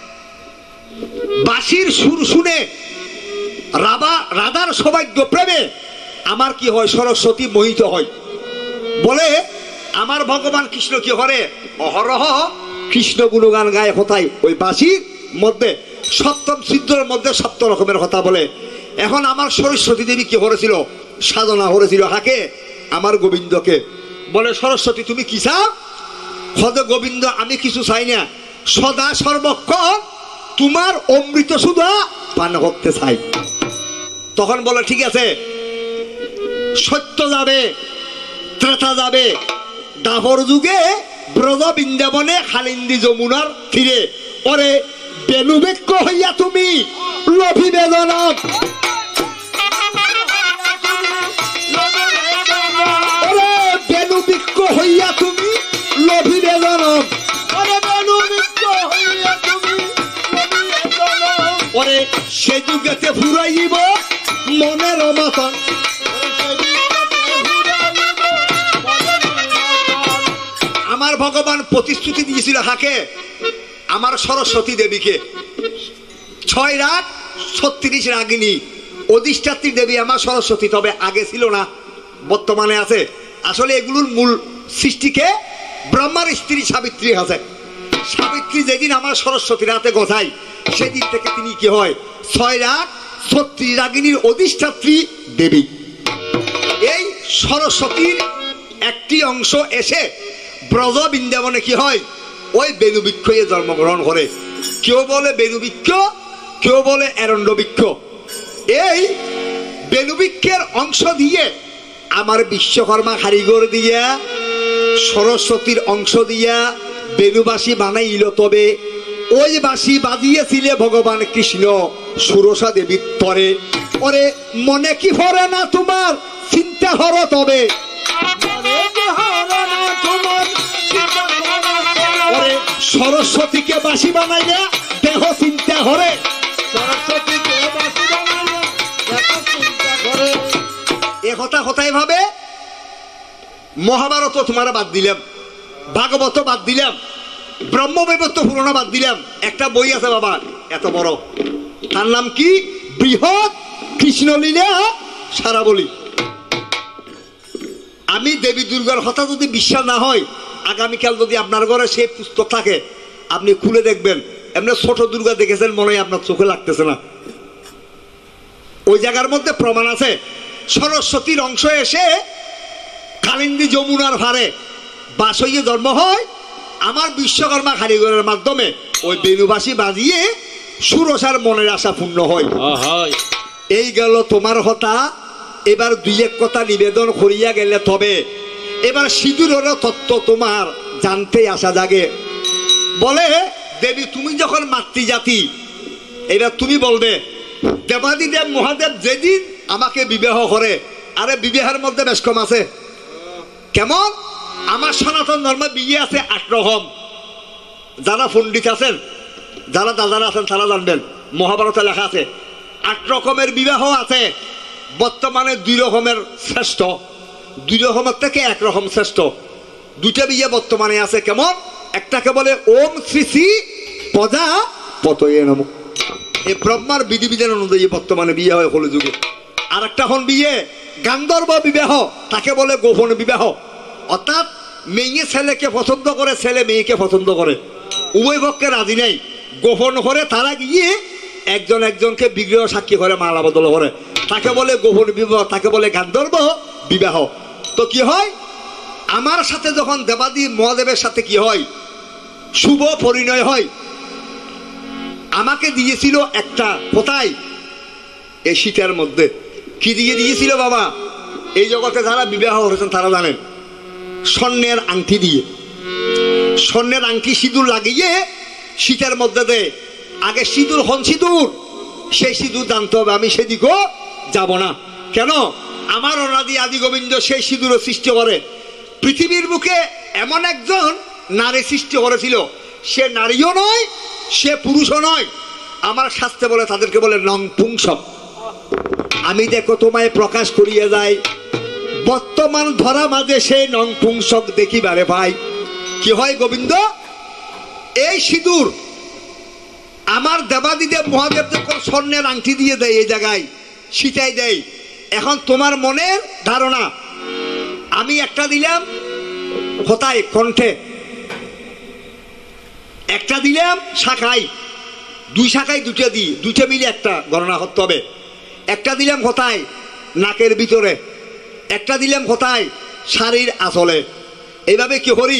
বাঁশির সুর শুনে রাধার সৌভাগ্য প্রেমে আমার কি হয় সরস্বতী মোহিত হয়। বলে আমার ভগবান কৃষ্ণ কি হরে অহরহ কৃষ্ণ গুণগান গায়ে হতায় ওই বাঁশির মধ্যে সপ্তম সিদ্ধর মধ্যে 7 রকমের কথা বলে। এখন আমার সরস্বতী দেবী কি হরেছিল সাধনা হরেছিল হাকে আমার গোবিন্দকে। বলে সরস্বতী তুমি কি চাও? হদ গোবিন্দ আমি কিছু চাই না, সদা সর্বক্ষণ তোমার অমৃত সুধা পান করতে চাই। তখন বলে ঠিক আছে, সত্য যাবে, ত্রেতা যাবে, দাপর যুগে ব্রজ বৃন্দাবনে খালিন্দি যমুনার তীরে ওরে বেনুবেক্য হইয়া তুমি লোভী বেদনক, ওরে বেনুবিক্ষ হইয়া তুমি লোভী বেদনক, ওরে সে যুগেতে ফুরাইব মনের মতন। আমার ভগবান প্রতিশ্রুতি দিয়েছিল হাকে আমার সরস্বতী দেবীকে 6 রাত 36 রাগিনী অধিষ্ঠাত্রী দেবী আমার সরস্বতী। তবে আগে ছিল না, বর্তমানে আছে। আসলে এগুলোর মূল সৃষ্টিকে ব্রহ্মার স্ত্রী সাবিত্রী আছে। সাবিত্রী যেদিন আমার সরস্বতীর হাতে গোছায় সেদিন থেকে তিনি কি হয় 6 রাত 36 রাগিনীর অধিষ্ঠাত্রী দেবী। এই সরস্বতীর একটি অংশ এসে ব্রজ বৃন্দাবনে কি হয় ওই বেনুবৃক্ষ জন্মগ্রহণ করে। কেউ বলে বেনুবৃক্ষ, কেউ বলে এরণ্ড-বৃক্ষ। এই বেনুবৃক্ষের অংশ দিয়ে আমার বিশ্বকর্মা কারিগর দিয়া সরস্বতীর অংশ দিয়া বেনুবাসী বানাইল। তবে ওই বাসি বাজিয়েছিলে ভগবান কৃষ্ণ সুরসা দেবীর তরে। ওরে মনে কি হরে না তোমার চিন্তা হর, তবে ওরে সরস্বতীকে বাসি বানাইলে দেহ চিন্তা হরে, সরস্বতীকে বাসি বানাইলে দেহ চিন্তা করে। এ কথা কথাই ভাবে মহাভারত তোমার বাদ দিলাম, ভাগবত বাদ দিলাম, ব্রহ্মবৈবর্ত পুরাণ বাদ দিলাম। একটা বই আছে বাবা এত বড়, তার নাম কি বৃহৎ কৃষ্ণলীলা সারাবলী। আমি দেবী দুর্গার কথা যদি বিশ্বাস না হয়, আগামীকাল যদি আপনার ঘরে সেই পুস্তক থাকে আপনি খুলে দেখবেন। এমনি ছোট দুর্গা দেখেছেন মনে হয় আপনার চোখে লাগতেছে না, ওই জায়গার মধ্যে প্রমাণ আছে। সরস্বতীর অংশ এসে কালিন্দী যমুনার ভারে বাস হয়ে জন্ম হয় আমার বিশ্বকর্মা কারিগরের মাধ্যমে। ওই বেনুবাসী বাজিয়ে সুরসার মনের আশা পূর্ণ হয়। এই গেল তোমার কথা। এবার 2-1 কথা নিবেদন করিয়া গেলে তবে এবার সিঁদুরের তত্ত্ব তোমার জানতে আসা জাগে। বলে দেবী তুমি যখন মাতৃজাতি, এবার তুমি বলবে দেবাদিদেব মহাদেব যেদিন আমাকে বিবাহ করে, আরে বিবাহের মধ্যে বেশ কম আছে। কেমন? আমার সনাতন ধর্মে বিয়ে আছে 8 রকম। যারা পণ্ডিত আছেন, যারা দাদারা আছেন তারা জানবেন, মহাভারতে লেখা আছে 8 রকমের বিবাহ আছে। বর্তমানে 2 রকমের শ্রেষ্ঠ, 2 রকমের থেকে 1 রকম শ্রেষ্ঠ। 2টা বিয়ে বর্তমানে আছে। কেমন? একটাকে বলে ওম শ্রী শ্রী প্রজাপতয়ে নমঃ, এই ব্রহ্মার বিধিবিধান অনুযায়ী বর্তমানে বিয়ে হয় কলিযুগে। আর একটা হন বিয়ে গান্ধর্ব বিবাহ, তাকে বলে গোপন বিবাহ। অর্থাৎ মেয়ে ছেলেকে পছন্দ করে, ছেলে মেয়েকে পছন্দ করে, উভয় পক্ষে রাজি নেই, গোপন করে তারা গিয়ে একজন একজনকে বিগ্রহ সাক্ষী করে মালা বদল করে, তাকে বলে গোপন বিবাহ, তাকে বলে গান্ধর্ব বিবাহ। তো কি হয়, আমার সাথে যখন দেবাদি মহাদেবের সাথে কি হয় শুভ পরিণয় হয়, আমাকে দিয়েছিল একটা কোথায় এই শীতের মধ্যে। কি দিয়ে দিয়েছিল বাবা? এই জগতে যারা বিবাহ করেছেন তারা জানেন, স্বর্ণের আংটি দিয়ে। স্বর্ণের আংটি সিঁদুর লাগিয়ে শীতের মধ্যে দেয়। আগে সিঁদুর হন সিঁদুর, সেই সিঁদুর জানতে হবে, আমি সেদিকেও যাব না। কেন? আমার অনাদি আদি গোবিন্দ সেই সিঁদুরও সৃষ্টি করে। পৃথিবীর বুকে এমন একজন নারী সৃষ্টি করেছিল, সে নারীও নয়, সে পুরুষও নয়। আমার শাস্ত্রে বলে তাদেরকে বলে নংপুংসক। আমি দেখো তোমায় প্রকাশ করিয়ে যাই, বর্তমান ধরা মাঝে সেই নংপুংসক দেখিবারে ভাই। কি হয় গোবিন্দ? এই সিঁদুর আমার দেবাদিদেব মহাদেব যখন স্বর্ণের আংটি দিয়ে দেয়, এই জায়গায় ছিটাই দেয়। এখন তোমার মনের ধারণা, আমি একটা দিলাম কোথায়? কণ্ঠে। একটা দিলাম শাখায়, দুই শাখায় দুটো দিই, দুটো মিলে একটা গণনা করতে হবে। একটা দিলাম কোথায়? নাকের ভিতরে। একটা দিলাম কোথায়? শাড়ির আঁচলে। এইভাবে কি করি?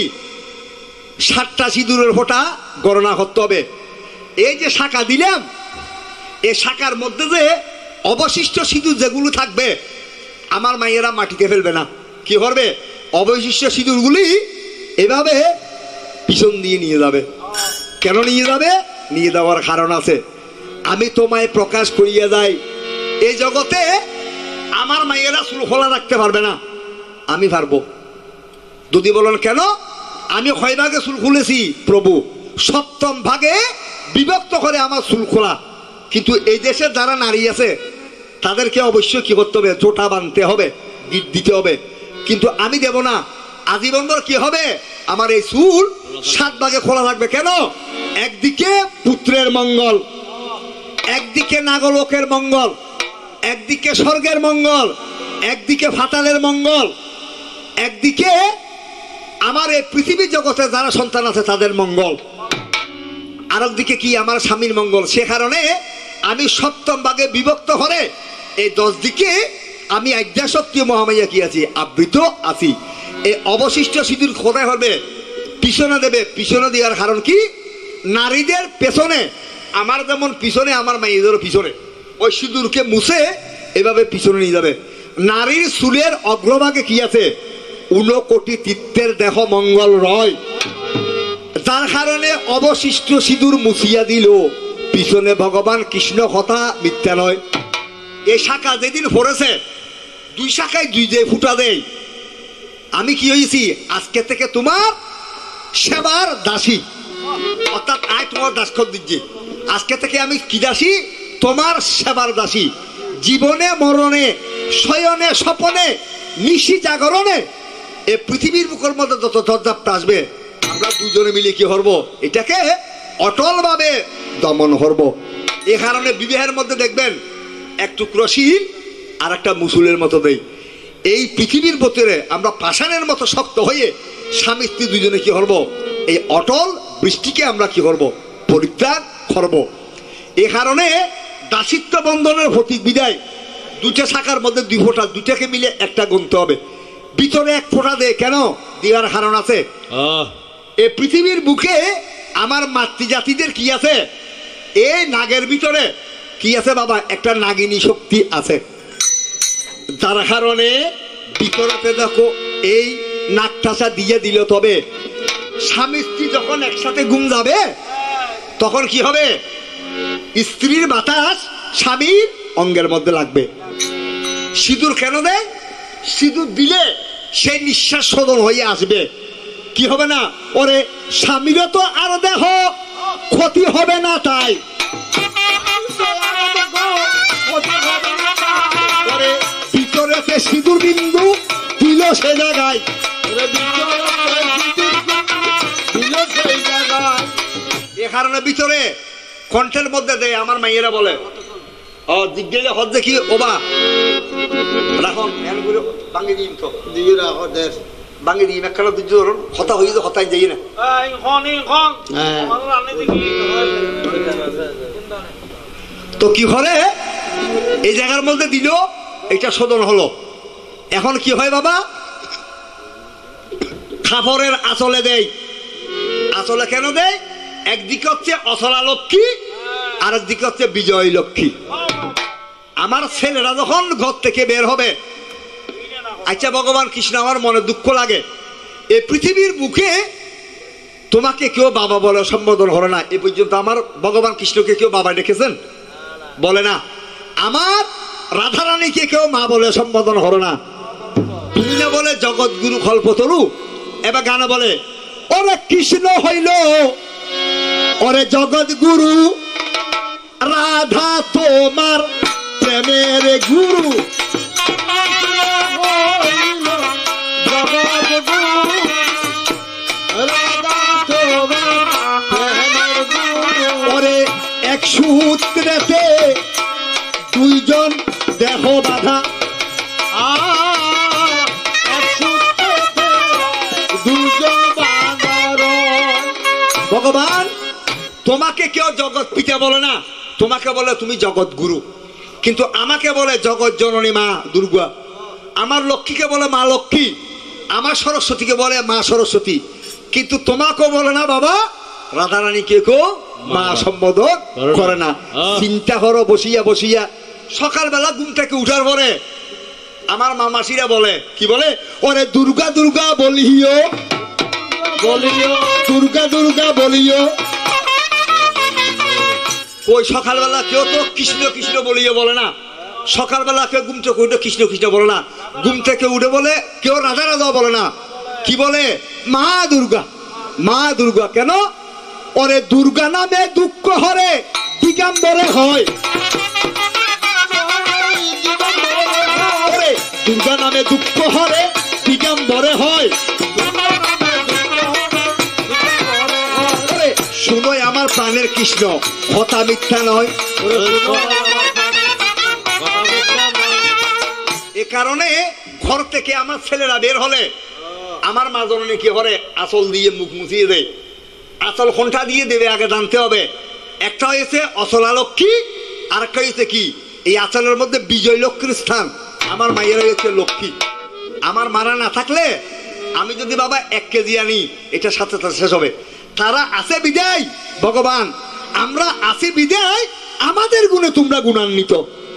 7টা সিঁদুরের ফোঁটা গণনা করতে হবে। এই যে শাখা দিলাম, এই শাখার মধ্যে যে অবশিষ্ট সিঁদুর যেগুলো থাকবে, আমার মায়েরা মাটিতে ফেলবে না। কি করবে? অবশিষ্ট সিঁদুরগুলি এভাবে পিছন দিয়ে নিয়ে যাবে। কেন নিয়ে যাবে? নিয়ে যাওয়ার কারণ আছে। আমি তোমায় প্রকাশ করিয়ে যাই, এই জগতে আমার মায়েরা শৃঙ্খলা রাখতে পারবে না, আমি পারবো। যদি বলেন কেন? আমি 6 ভাগে চুল খুলেছি প্রভু, 7ম ভাগে বিভক্ত করে আমার চুল খোলা। কিন্তু এই দেশে যারা নারী আছে তাদেরকে অবশ্যই কি করতে হবে? জোটা বাঁধতে হবে, গিট দিতে হবে। কিন্তু আমি দেব না। আজীবনভর কি হবে? আমার এই চুল 7 ভাগে খোলা থাকবে। কেন? একদিকে পুত্রের মঙ্গল, একদিকে নাগলোকের মঙ্গল, একদিকে স্বর্গের মঙ্গল, একদিকে ফাতালের মঙ্গল, একদিকে আমার এই পৃথিবী জগতে যারা সন্তান আছে তাদের মঙ্গল, আর একদিকে কি? আমার স্বামীর মঙ্গল। সে কারণে আমি 7ম ভাগে বিভক্ত করে এই 10 দিকে আমি আদ্যাশক্তি মহামাইয়া কি আছি? আবৃত আছি। এই অবশিষ্ট সিঁদুর কোথায় হবে? পিছনে দেবে। পিছনে দেওয়ার কারণ কি? নারীদের পেছনে, আমার যেমন পিছনে, আমার মায়েদেরও পিছনে, ওই সিঁদুরকে মুছে এভাবে পিছনে নিয়ে যাবে। নারীর চুলের অগ্রভাগে কি আছে? 19 কোটি তীর্থের দেহ মঙ্গল রয়, যার কারণে অবশিষ্ট সিঁদুর মুছিয়া দিল। পিছনে ভগবান কৃষ্ণ কথা মিথ্যা নয়। এই শাখা যেদিন পড়েছে, 2 শাখায় 2 যে ফুটা দেয়, আমি কি হয়েছি? আজকে থেকে তোমার সেবার দাসী, অর্থাৎ আয় তোমার দাসখত দিচ্ছি। আজকে থেকে আমি কি দাসী? তোমার সেবার দাসী। জীবনে মরণে, শয়নে স্বপনে, নিশি জাগরণে, এই পৃথিবীর বুকের মধ্যে যত দরজাপটা আসবে, আমরা দুজনে মিলে কি করবো? এটাকে অটল ভাবে দমন করব। এ কারণে বিবাহের মধ্যে দেখবেন এক টুকরো শিল আর একটা মুসুলের মতো দেই। এই পৃথিবীর ভিতরে আমরা পাষাণের মতো শক্ত হয়ে স্বামী স্ত্রী দুজনে কি করব? এই অটল বৃষ্টিকে আমরা কি করব? পরিত্যাগ করব। এ কারণে দাসিত্ব বন্ধনের প্রতীক বিদায় 2টা শাখার মধ্যে 2 ফোঁটা, 2টাকে মিলে একটা গুনতে হবে। ভিতরে 1 ফোঁটা দেয়। কেন? দেওয়ার কারণ আছে। এই পৃথিবীর বুকে আমার মাতৃজাতিদের কি আছে? এই নাগের ভিতরে কি আছে বাবা? একটা নাগিনী শক্তি আছে, যার কারণে ভিতরেতে দেখো এই নাকটাসা দিয়ে দিল। তবে স্বামী স্ত্রী যখন একসাথে ঘুম যাবে, তখন কি হবে? স্ত্রীর বাতাস স্বামীর অঙ্গের মধ্যে লাগবে। সিঁদুর কেন দেয়? সিঁদুর দিলে সেই নিঃশ্বাস শোধন হয়ে আসবে। কি হবে না? ওরে স্বামীরও তো আর দেহ ক্ষতি হবে না, তাই ভিতরে সে সিঁদুর বিন্দু দিল সে জায়গায়, এ কারণে ভিতরে কণ্ঠের মধ্যে দেয়। আমার মাইয়েরা বলে, জিজ্ঞেস হদ দেখি ওবা রাখন ভাঙি দিন তো দিয়ে রাখো দেশ ভাঙি দিন একখানা দুর্য ধরুন হতা হয়ে যে হতায় যাই না। তো কি করে? এই জায়গার মধ্যে দিল, এটা শোধন হলো। এখন কি হয় বাবা? খাপড়ের আঁচলে দেয়। আঁচলে কেন দেয়? একদিকে হচ্ছে অচলা লক্ষ্মী, আর একদিকে হচ্ছে বিজয় লক্ষ্মী। আমার ছেলেরা যখন ঘর থেকে বের হবে, আচ্ছা ভগবান কৃষ্ণ, আমার মনে দুঃখ লাগে, এই পৃথিবীর বুকে তোমাকে কেউ বাবা বলে সম্বোধন করে না। এ পর্যন্ত আমার ভগবান কৃষ্ণকে কেউ বাবা ডেকেছেন? বলে না। আমার রাধারানীকে কেউ মা বলে সম্বোধন করে না। তুমি না বলে জগৎগুরু কল্পতরু, এবার গানে বলে ওরে কৃষ্ণ হইল ওরে জগৎগুরু, রাধা তোমার প্রেমের গুরু। ওরে এক সূত্রেতে দুইজন দেহ বাধা, ভগবান তোমাকে কেউ জগৎ পিতা বলে না, তোমাকে বলে তুমি জগৎ গুরু, কিন্তু আমাকে বলে জগৎ জননী মা দুর্গা, আমার লক্ষ্মীকে বলে মা লক্ষ্মী, আমার সরস্বতীকে বলে মা সরস্বতী, কিন্তু তোমাকেও বলে না বাবা রাধারানীকে কেউ মা সম্বোধন করে না। চিন্তা করো বসিয়া বসিয়া। সকালবেলা ঘুম থেকে উঠার পরে আমার মামাসিরা বলে কি বলে, ওরে দুর্গা দুর্গা বলিও বলিও, দুর্গা দুর্গা বলিও। ওই সকালবেলা কেউ তো কৃষ্ণ কৃষ্ণ বলিও বলে না, সকালবেলা কেউ ঘুম থেকে উঠে কৃষ্ণ কৃষ্ণ বলে না, ঘুম থেকে উঠে বলে কেউ রাধা রাধা বলে না, কি বলে মা দুর্গা মা দুর্গা। কেন? ওরে দুর্গা নামে দুঃখ হরে দিগম্বরে হয়, দুর্গা নামে দুঃখ হরে দিগম্বরে হয়। শুনো আমার প্রাণের কৃষ্ণ, কথা মিথ্যা নয়। এ কারণে ঘর থেকে আমার ছেলেরা বের হলে আমার মা জননী কি করে আঁচল দিয়ে মুখ মুছিয়ে দেয়। আঁচল কোনটা দিয়ে দেবে আগে জানতে হবে। একটা হয়েছে অচলালক্ষ্মী, আর একটা হয়েছে কি এই আঁচলের মধ্যে বিজয় লক্ষ্মীর স্থান। আমার মায়েরা হচ্ছে লক্ষ্মী। আমার মারা না থাকলে আমি যদি বাবা 1 কেজি আনি এটা সাথে সাথে শেষ হবে। তারা আছে বিদায় ভগবান, আমরা আছি বিদায় আমাদের গুণে তোমরা গুণান্বিত।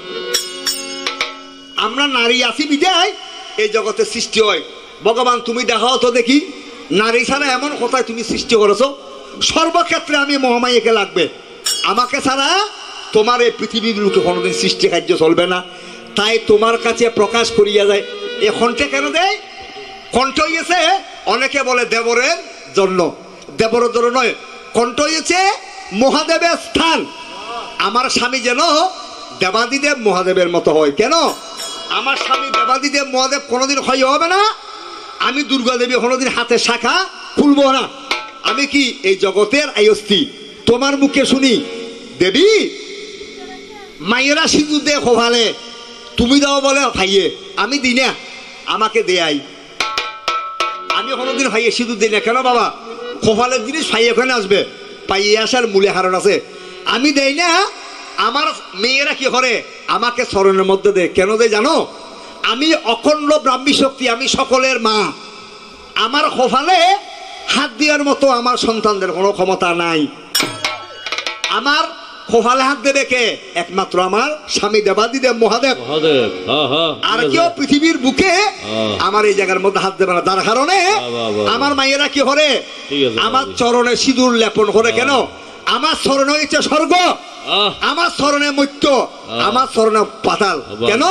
আমরা নারী আছি বিদায় এই জগতে সৃষ্টি হয়। ভগবান তুমি দেখাও তো দেখি, নারী ছাড়া এমন কোথায় তুমি সৃষ্টি করেছো? সর্বক্ষেত্রে আমি মহামায়াকে লাগবে, আমাকে ছাড়া তোমার এই পৃথিবীর লোকে কোনোদিন সৃষ্টি কার্য চলবে না। তাই তোমার কাছে প্রকাশ করিয়া যায়। এ কণ্ঠে কেন দেয়? কণ্ঠ হইয়েছে অনেকে বলে দেবরের জন্য, দেবরের জন্য নয়, কণ্ঠ হয়েছে মহাদেবের স্থান। আমার স্বামী যেন দেবাদিদেব মহাদেবের মতো হয়। কেন? আমার স্বামী দেবাদিদেব মহাদেব কোনোদিন হয় হবে না। আমি দুর্গা দেবী কোনোদিন হাতে শাখা খুলবো না। আমি কি এই জগতের আয়স্থি। তোমার মুখে শুনি দেবী মায়েরা সিঁদুর দে খোভালে, তুমি দাও বলে ভাইয়ে, আমি দিই না, আমাকে দেয়াই। আমি কোনোদিন ভাইয়ে সিঁদুর দিই না। কেন বাবা? খোভালের জিনিস ভাইয়ে ওখানে আসবে, পাইয়ে আসার মূলে হারণ আছে। আমি দেই না, আমার মেয়েরা কি করে আমাকে স্মরণের মধ্যে দেয়। কেন দেয় জানো? আমি অখণ্ড ব্রাহ্মী শক্তি, আমি সকলের মা। আমার খোভালে হাত দেওয়ার মতো আমার সন্তানদের কোনো ক্ষমতা নাই। আমার খোভালে হাত দেবে কে? একমাত্র আমার স্বামী দেবাদিদেব মহাদেব। আর কেউ পৃথিবীর বুকে আমার এই জায়গার মধ্যে হাত দেবে না। তার কারণে আমার মায়েরা কি করে আমার চরণে সিঁদুর লেপন করে। কেন? আমার চরণে হচ্ছে স্বর্গ, আমার চরণে মর্ত্য, আমার চরণে পাতাল। কেন?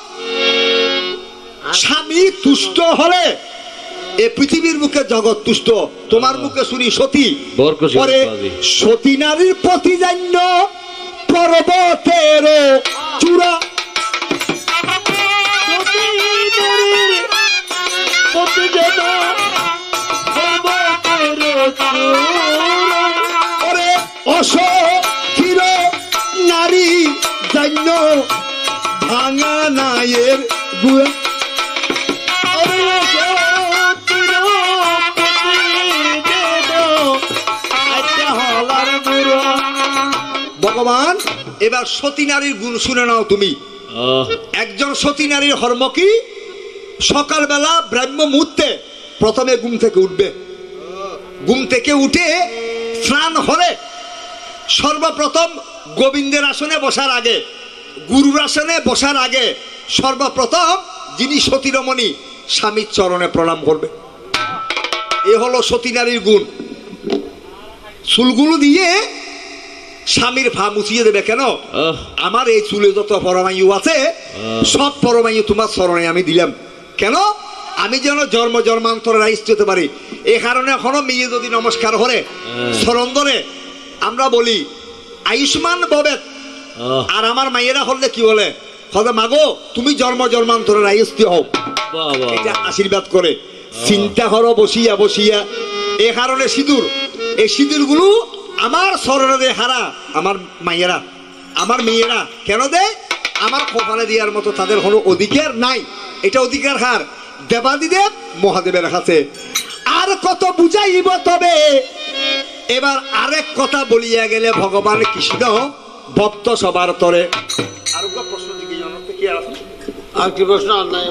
স্বামী তুষ্ট হলে এ পৃথিবীর মুখে জগৎ তুষ্ট। তোমার মুখে শুনি সতী, পরে সতী নারীর প্রতিজান্য পর্বতের চূড়া। অসখির নারী জান্য ভাঙা নায়ের গুয়া। ভগবান এবার সতী নারীর গুণ শুনে নাও তুমি। একজন সতী নারীর ধর্ম কি? সকালবেলা ব্রাহ্ম মুহূর্তে প্রথমে ঘুম থেকে উঠবে। ঘুম থেকে উঠে স্নান হলে সর্বপ্রথম গোবিন্দের আসনে বসার আগে, গুরুর আসনে বসার আগে সর্বপ্রথম যিনি সতীরমণী স্বামীর চরণে প্রণাম করবে। এ হলো সতী নারীর গুণ। চুলগুলো দিয়ে স্বামীর ফা মুছিয়ে দেবে কেন? আমার এই চুলে যত পরমায়ু আছে সব পরমায়ু তোমার স্মরণে আমি দিলাম। কেন? আমি যেন জন্ম জন্মান্তরে রাইস্ট হতে পারি। এই কারণে এখনো মেয়ে যদি নমস্কার করে স্মরণ ধরে আমরা বলি আয়ুষ্মান ভবেৎ। আর আমার মায়েরা হলে কি বলে? হলে মাগো তুমি জন্ম জন্মান্তরে রাইস্ট হও, এটা আশীর্বাদ করে। চিন্তা করো বসিয়া বসিয়া। এই কারণে সিঁদুর, এই সিঁদুরগুলো আমার স্মরণে দেয় হারা আমার মায়েরা, আমার মেয়েরা। কেন দেয়? আমার কপালে দেওয়ার মতো তাদের কোনো অধিকার নাই। এটা অধিকার হার দেবাদিদেব মহাদেবের কাছে। আর কত বুঝাইব তবে, এবার আরেক কথা বলিয়া গেলে ভগবান কৃষ্ণ ভক্ত সবার তরে। আর প্রশ্ন কি আছে? আর কি প্রশ্ন?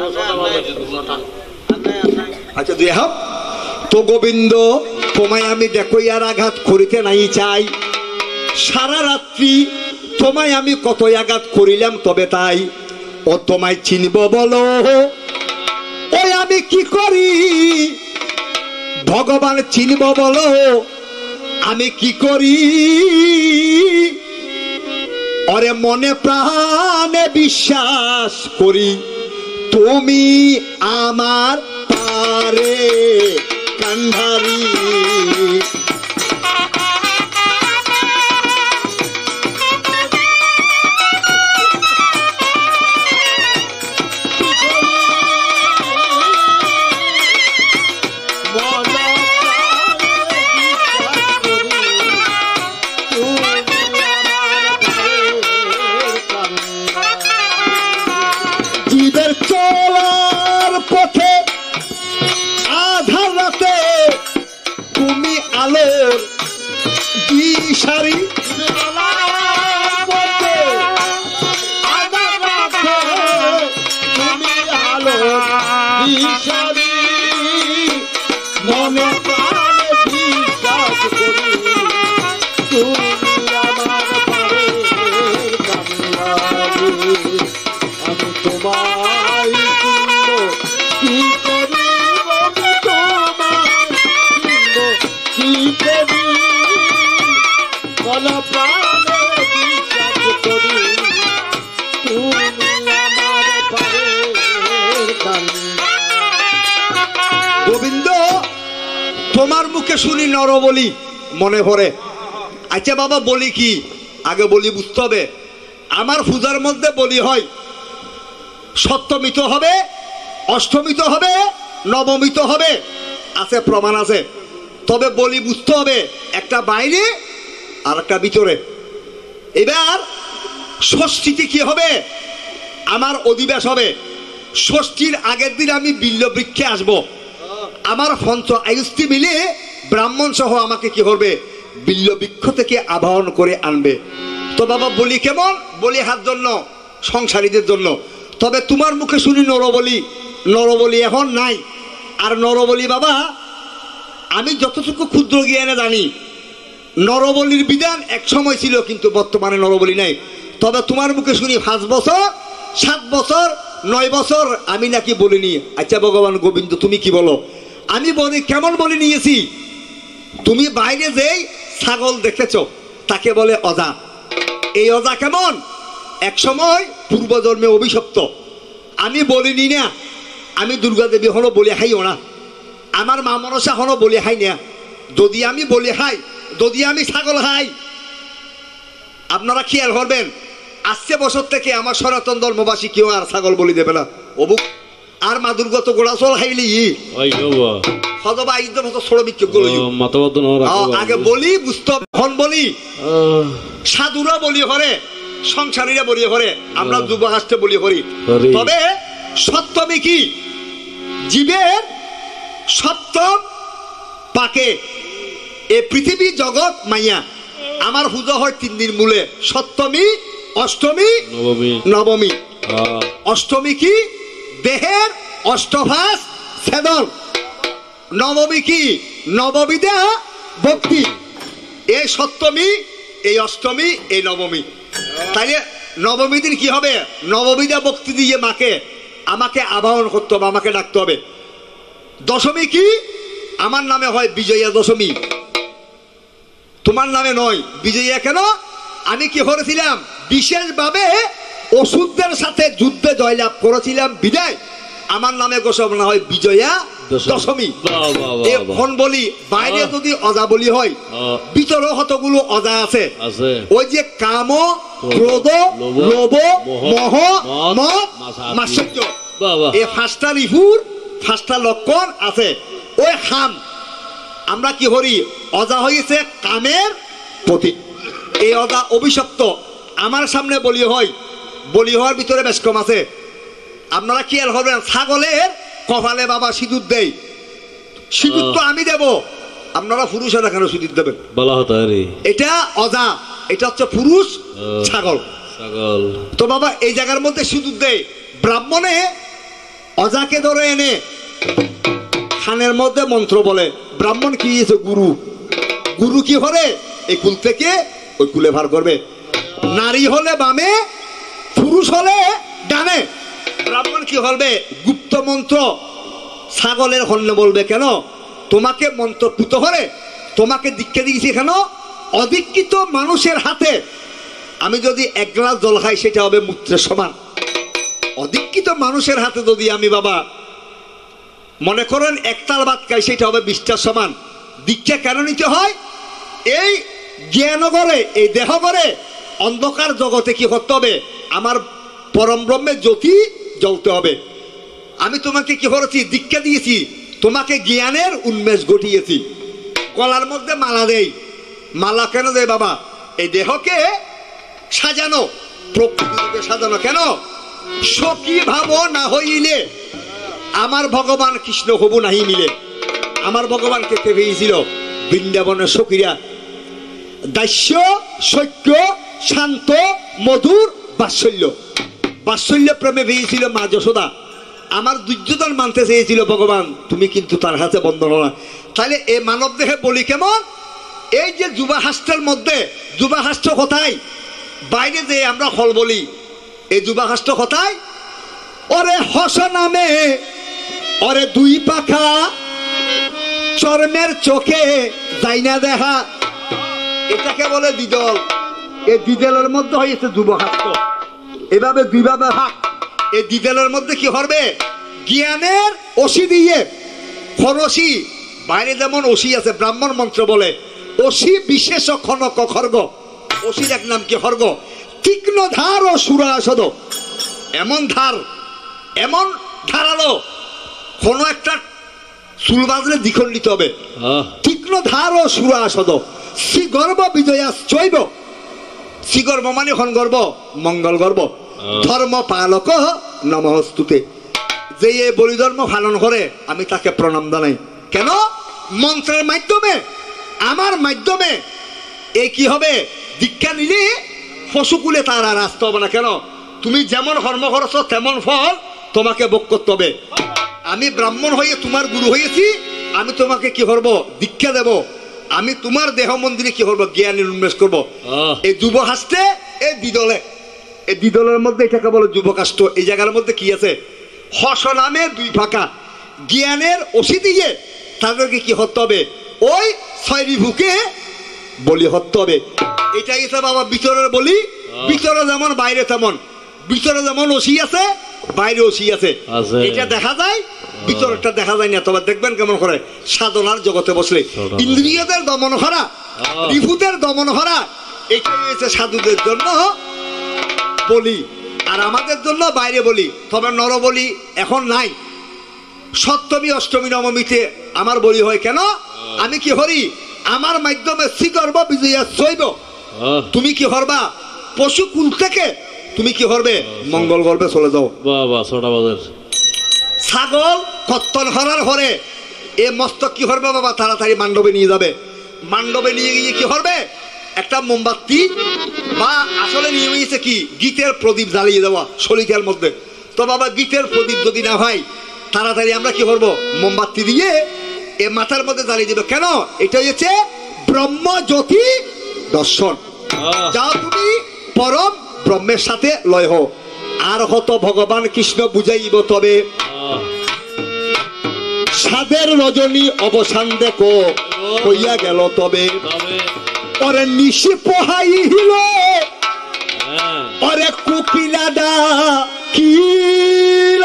আচ্ছা দুই হাব তো গোবিন্দ তোমায় আমি দেখই আর আঘাত করিতে নাই চাই। সারা রাত্রি তোমায় আমি কত আঘাত করিলাম তবে তাই। ও তোমায় চিনব বলো, ওই আমি কি করি? ভগবান চিনব বলো, আমি কি করি? ওরে মনে প্রাণে বিশ্বাস করি তুমি আমার পারে কান্ধারি। জীবের চলার পথে আধার রাতে তুমি আলোর দিশারি। তুমি আলোর দিশারি, মনে প্রাণে বিশ্বাস করি তুমি আমার পারের কান্ধারি। আমি তোমায় চিনব কি করি? আমি তোমায় চিনব কি করি? মনে প্রাণে বিশ্বাস করি তুমি আমার পারের কান্ধারি। গোবিন্দ তোমার মুখে শুনি নর বলি মনে ভরে। আচ্ছা বাবা বলি কি? আগে বলি বুঝতে হবে। আমার পূজার মধ্যে বলি হয় সপ্তমীত হবে, অষ্টমীত হবে, নবমীত হবে, আছে প্রমাণ আছে। তবে বলি বুঝতে হবে একটা বাইরে আর একটা ভিতরে। এবার ষষ্ঠীতে কি হবে? আমার অধিবাস হবে। ষষ্ঠীর আগের দিন আমি বিল্ল বৃক্ষে আসব। আমার পঞ্চ আয়ুষ্টি মিলে ব্রাহ্মণ সহ আমাকে কি করবে? বিল্ল বৃক্ষ থেকে আবাহন করে আনবে। তো বাবা বলি কেমন? বলি হাত জন্য সংসারীদের জন্য। তবে তোমার মুখে শুনি নরবলি। নরবলি এখন নাই। আর নরবলি বাবা আমি যতটুকু ক্ষুদ্র জ্ঞানে জানি নরবলির বিধান এক সময় ছিল, কিন্তু বর্তমানে নরবলি নাই। তবে তোমার মুখে শুনি 5 বছর 7 বছর 9 বছর আমি নাকি বলিনি। আচ্ছা ভগবান গোবিন্দ তুমি কি বলো? আমি বলি কেমন বলে নিয়েছি? তুমি বাইরে যেই ছাগল দেখেছ তাকে বলে অজা। এই অজা কেমন? এক সময় পূর্বজন্মে অভিশপ্ত। আমি বলিনি না। আমি দুর্গা দেবী হলো বলে খাইও না, আমার মা মনসা হলো বলে খাই না। যদি আমি বলে খাই, যদি আমি ছাগল খাই, আপনারা খেয়াল করবেন আসছে বছর থেকে আমার সনাতন ধর্মবাসী কেউ আর ছাগল বলি দেবে না। অবুক আর মা দুর্গা তো গোড়া চল খাইলি আগে বলি বুঝতে বলি। সাধুরা বলি হরে, সংসারীরা বলি হরে, আমরা যুবক আসতে বলি হরি। তবে সপ্তমী কি? জীবের সপ্তম পাকে এ পৃথিবী জগৎ মাইয়া। আমার পূজা হয় 3 দিন মূলে, সপ্তমী, অষ্টমী, নবমী। অষ্টমী কি? দেহের অষ্টভাস ছেদন। নবমী কি? নববিধা ভক্তি। এই সপ্তমী, এই অষ্টমী, এই নবমী। তাইলে নবমী দিন কি হবে? নববিধা ভক্তি দিয়ে মাকে আমাকে আবাহন করতে হবে, আমাকে ডাকতে হবে। দশমী কি? আমার নামে হয় বিজয়া দশমী, তোমার নামে নয়। বিজয়া কেন? আমি কি করেছিলাম বিশেষভাবে ওষুধদের সাথে যুদ্ধে জয়লাভ করেছিলাম বিদায় আমার নামে ঘোষণা হয় বিজয়া দশমী। এখন বলি বাইরে যদি অজা বলি হয় ভিতরে কতগুলো অজা আছে ওই যে কাম ক্রোধ লোভ মোহ মদ মাৎসর্য এই পাঁচটা রিপুর পাঁচটা লক্ষণ আছে। ওই খাম আমরা কি করি অজা হয়েছে কামের প্রতীক। এই অজা অভিশপ্ত আমার সামনে বলি হয় বলি হওয়ার ভিতরে বেশ কম আছে। আপনারা খেয়াল করবেন ছাগলের কপালে বাবা সিঁদুর দেয় সিঁদুর তো আমি দেব আপনারা পুরুষেরা কেন সিঁদুর দেবেন বলা হতো এটা অজা এটা হচ্ছে পুরুষ ছাগল ছাগল তো বাবা এই জায়গার মধ্যে সিঁদুর দেয় ব্রাহ্মণে অজাকে ধরে এনে খানের মধ্যে মন্ত্র বলে ব্রাহ্মণ কি গুরু গুরু কি করে এই কুল থেকে ওই কুলে ভার করবে নারী হলে বামে পুরুষ হলে ডানে ব্রাহ্মণ কি করবে গুপ্ত মন্ত্র ছাগলের হন্যে বলবে কেন তোমাকে মন্ত্র পুত হলে তোমাকে দীক্ষা দিয়েছি কেন অধিকৃত মানুষের হাতে আমি যদি এক গ্লাস জল খাই সেটা হবে মূত্রের সমান। অধিকৃত মানুষের হাতে যদি আমি বাবা মনে করেন একতাল ভাত খাই সেটা হবে 20টার সমান। দীক্ষা কেন নিতে হয় এই জ্ঞান করে এই দেহ করে অন্ধকার জগতে কি করতে হবে আমার পরম ব্রহ্মের জ্যোতি জ্বলতে হবে। আমি তোমাকে কি করেছি দীক্ষা দিয়েছি তোমাকে জ্ঞানের উন্মেষ ঘটিয়েছি। গলার মধ্যে মালা দেই মালা কেন দেয় বাবা এই দেহকে সাজানো প্রকৃতিকে সাজানো কেন সখী ভাব না হইলে আমার ভগবান কৃষ্ণ হবু নাহি মিলে। আমার ভগবানকে কে পেয়েছিল বৃন্দাবনের সখীরা দাস্য সৈক্য শান্ত মধুর বাৎসল্য বাৎসল্য প্রেমে পেয়েছিল মা যশোদা। আমার দুর্যোধন মানতে চেয়েছিল ভগবান তুমি কিন্তু তার হাতে বন্ধন না। তাহলে এই মানব দেহে বলি কেমন এই যে যুবাহাস্যের মধ্যে যুবাহাস্য কোথায় বাইরে যে আমরা ফল বলি এই যুবাহাস্য কোথায় ওরে হস নামে ওরে দুই পাখা চর্মের চোখে যাই না দেখা এটাকে বলে দ্বিদল। এই দ্বিদলের মধ্যে হয়েছে যুবহাস্য এভাবে দুইভাবে ভাগ। এই দ্বিদলের মধ্যে কি হবে জ্ঞানের অসি দিয়ে খরসি বাইরে যেমন অসি আছে ব্রাহ্মণ মন্ত্র বলে অসি বিশেষ খনক খর্গ অসির এক নাম কি খর্গ তীক্ষ্ণ ধার ও সুরাসদ এমন ধার এমন ধারালো কোন একটা চুল বাজলে দ্বিখণ্ডিত হবে তীক্ষ্ণ ধার ও সুরাসদ শ্রী গর্ব বিজয়া চৈব শ্রী গর্ব মানে খন গর্ব মঙ্গল গর্ব ধর্ম পালক নমস্তুতে যে এই বলিধর্ম পালন করে আমি তাকে প্রণাম জানাই কেন মন্ত্রের মাধ্যমে আমার মাধ্যমে এই কি হবে দীক্ষা নিলে পশুকুলে তার আর আসতে হবে না কেন তুমি যেমন কর্ম করছো তেমন ফল তোমাকে ভোগ করতে হবে। আমি ব্রাহ্মণ হয়ে তোমার গুরু হয়েছি আমি তোমাকে কি করবো দীক্ষা দেব আমি তোমার দেহ মন্দিরে কি করবো জ্ঞানের উন্মেষ করবো। এই যুব হাসতে এই দ্বিদলে এই দ্বিদলের মধ্যে এটাকে বলে যুবকাষ্ট। এই জায়গার মধ্যে কি আছে হস নামে দুই ফাঁকা জ্ঞানের অসি দিয়ে তাদেরকে কি হতে হবে ওই ছয় রিভুকে বলি হতে হবে। এটাই হচ্ছে বাবা ভিতরের বলি ভিতরে যেমন বাইরে তেমন ভিতরে যেমন অসি আছে বাইরে অসি আছে এটা দেখা যায় ভিতরটা দেখা যায় না। তবে দেখবেন কেমন করে সাধনার জগতে বসলে ইন্দ্রিয়দের দমন করা রিভুদের দমন করা এটাই হয়েছে সাধুদের জন্য বলি আর আমাদের জন্য বাইরে বলি। তবে নর বলি এখন নাই সপ্তমী অষ্টমী নবমীতে আমার বলি হয় কেন আমি কি হরি আমার মাধ্যমে শ্রীগর্ভ বিজয়া চৈব তুমি কি হরবা পশু কুল থেকে তুমি কি করবে মঙ্গল গর্ভে চলে যাও। ছাগল কত্তন হরার হরে এ মস্তক কি করবে বাবা তাড়াতাড়ি মান্ডবে নিয়ে যাবে। মান্ডবে নিয়ে গিয়ে কি করবে একটা মোমবাতি বা আসলে নিয়ে গিয়েছে কি গীতের প্রদীপ জ্বালিয়ে দেওয়া শলিকার মধ্যে। তো বাবা গীতের প্রদীপ যদি না হয় তাড়াতাড়ি আমরা কি করবো মোমবাতি দিয়ে এ মাথার মধ্যে জ্বালিয়ে দেবে কেন এটা হচ্ছে ব্রহ্ম জ্যোতি দর্শন যা তুমি পরম ব্রহ্মের সাথে লয় হো আর হত ভগবান কৃষ্ণ বুঝাইব তবে সাদের রজনী অবসান দেখো হইয়া গেল তবে ওরে নিশি পোহাইল ওরে কোকিলা ডাকিল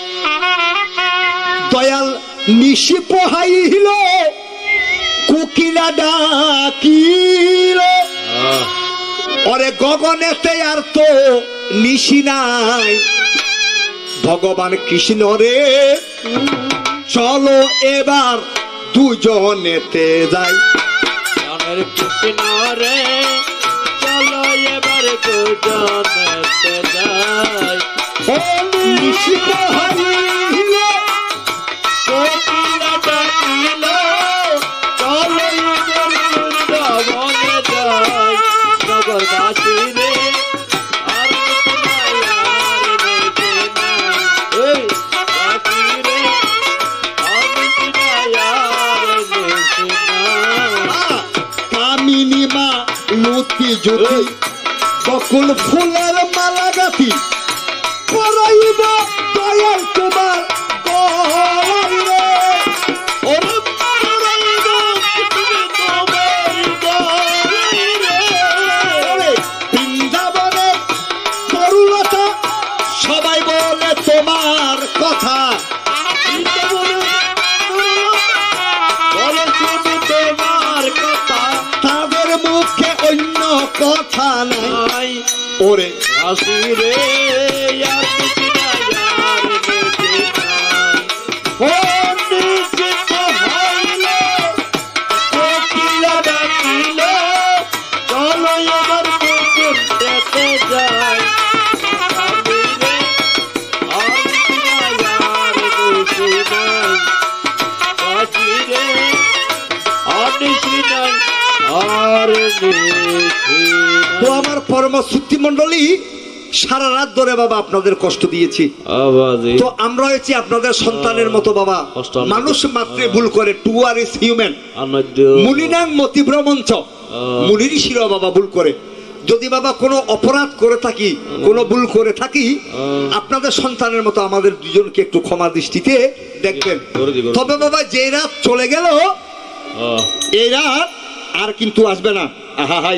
দয়াল নিশি পোহাইল কোকিলা ডাকিল ওরে গগনেতে আর তো নিশি নাই ভগবান কৃষ্ণ রে চলো এবার দুজনেতে যাই কৃষ্ণ রে চলো এবার দুজনেতে যাই নিশি পোহাইল কোকিলা ডাকিল চলো এবার বৃন্দাবনে যাই নগরবাসী রে জ্যোতি বকুল ফুলের মালা গাথি পরাইব দয়াল তোমার গলায় রে ওরে পরাইব তোমার গলায় রে বৃন্দাবনে তরুলতা সবাই বলে তোমার কথা তোমার কথা তাদের মুখে অন্য কথা নাই ওরে আসি রে কোকিলা ডাকিল চলো এবার দেখতে যাই তো আমার পরমশ্রুতি মন্ডলী সারা রাত ধরে বাবা আপনাদের কষ্ট দিয়েছি তো আমরা হয়েছি আপনাদের সন্তানের মতো বাবা মানুষ মাত্রে ভুল করে টু আর ইস হিউম্যান মুনিনাং মতিভ্রমঞ্চ মুনি ঋষিরা বাবা ভুল করে যদি বাবা কোনো অপরাধ করে থাকি কোনো ভুল করে থাকি আপনাদের সন্তানের মতো আমাদের দুজনকে একটু ক্ষমা দৃষ্টিতে দেখবেন তবে বাবা যে রাত চলে গেল এই রাত আর কিন্তু আসবে না আহা হাই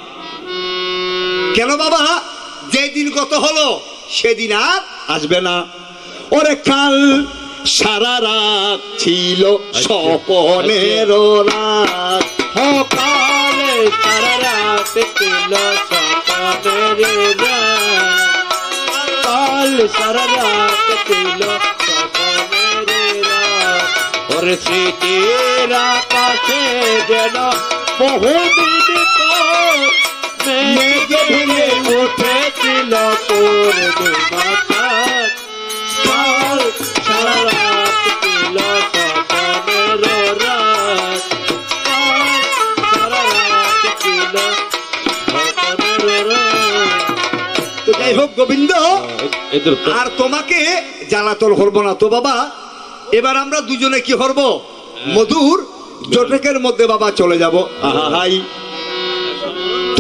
কেন বাবা যেদিন গত হলো সেদিন আর আসবে না ওরে কাল সারা রাত ছিল স্বপনের রাত সকালে সারা রাত ছিল স্বপনের রাত কাল সারা রাত ছিল স্বপনের রাত ওরে স্মৃতির আকাশে যেন বহুদিন পর মেঘ ভেঙে উঠেছিল তোর মাথায় কাল সারা রাত ছিল স্বপনের রাত কাল সারা রাত ছিল স্বপনের রাত। তো যাই হোক গোবিন্দ আর তোমাকে জ্বালাতন করবো না তো বাবা এবার আমরা দুজনে কি করব মধুর জটকের মধ্যে বাবা চলে যাব আহা হাই তো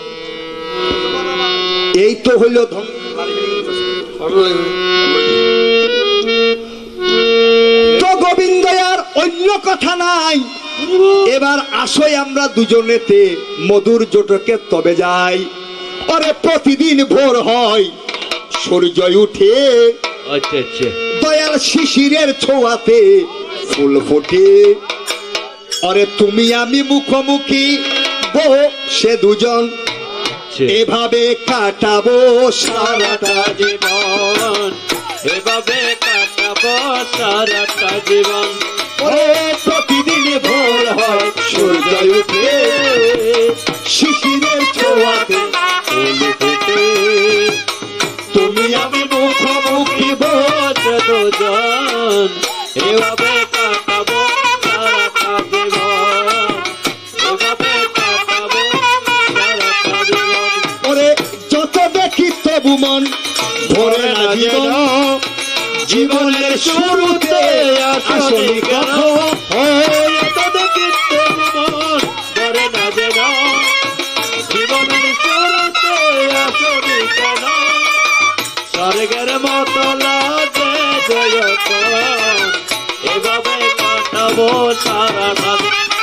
এই তো হইল তো গোবিন্দ আর অন্য কথা নাই এবার আসই আমরা দুজনেতে মধুর জটকে তবে যাই আরে প্রতিদিন ভোর হয় সূর্য উঠে আচ্ছা আচ্ছা দয়াল শিশিরের ছোঁয়াতে ফুল ফোটে আরে তুমি আমি মুখোমুখি সে দুজন এভাবে কাটাবো সারাটা জীবন এভাবে কাটাবো সারাটা জীবন ওরে প্রতিদিন ভোর হয় সূর্য উঠে শিশিরের ছোঁয়াতে ফুল ফুটে তুমি আমি মুখোমুখি বসে দুজন এভাবে কাটাবো সারাটা জীবন এভাবে কাটাবো সারাটা জীবন ওরে যত দেখি তবু মন ভরে না জীবন জীবনের শুরুতে আসলে কখন এত দেখি তবু মন ভরে না যেন জীবনের শুরুতে আসলে কেন স্বর্গের মতো লাগে জয়তন এভাবে কাটাবো সারাটা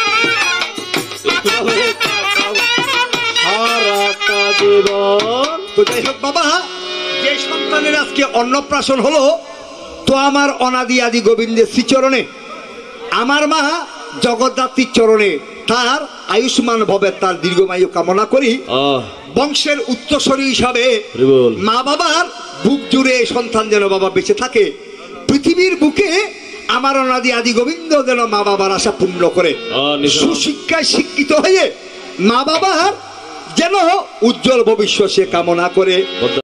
এভাবে কাটাবো সারাটা জীবন তো যাই হোক বাবা, যে সন্তানের আজকে অন্নপ্রাশন হলো, তো আমার অনাদি আদি গোবিন্দের শ্রীচরণে, আমার মা জগদ্ধাত্রীর চরণে তার আয়ুষ্মান ভবে তার দীর্ঘায়ু কামনা করি। বংশের উত্তরসূরি হিসাবে মা বাবার বুক জুড়ে সন্তান যেন বাবা বেঁচে থাকে, পৃথিবীর বুকে আমার অনাদি আদি গোবিন্দ যেন মা বাবার আশা পূর্ণ করে, সুশিক্ষায় শিক্ষিত হয়ে মা বাবার যেন উজ্জ্বল ভবিষ্যৎ সে কামনা করে।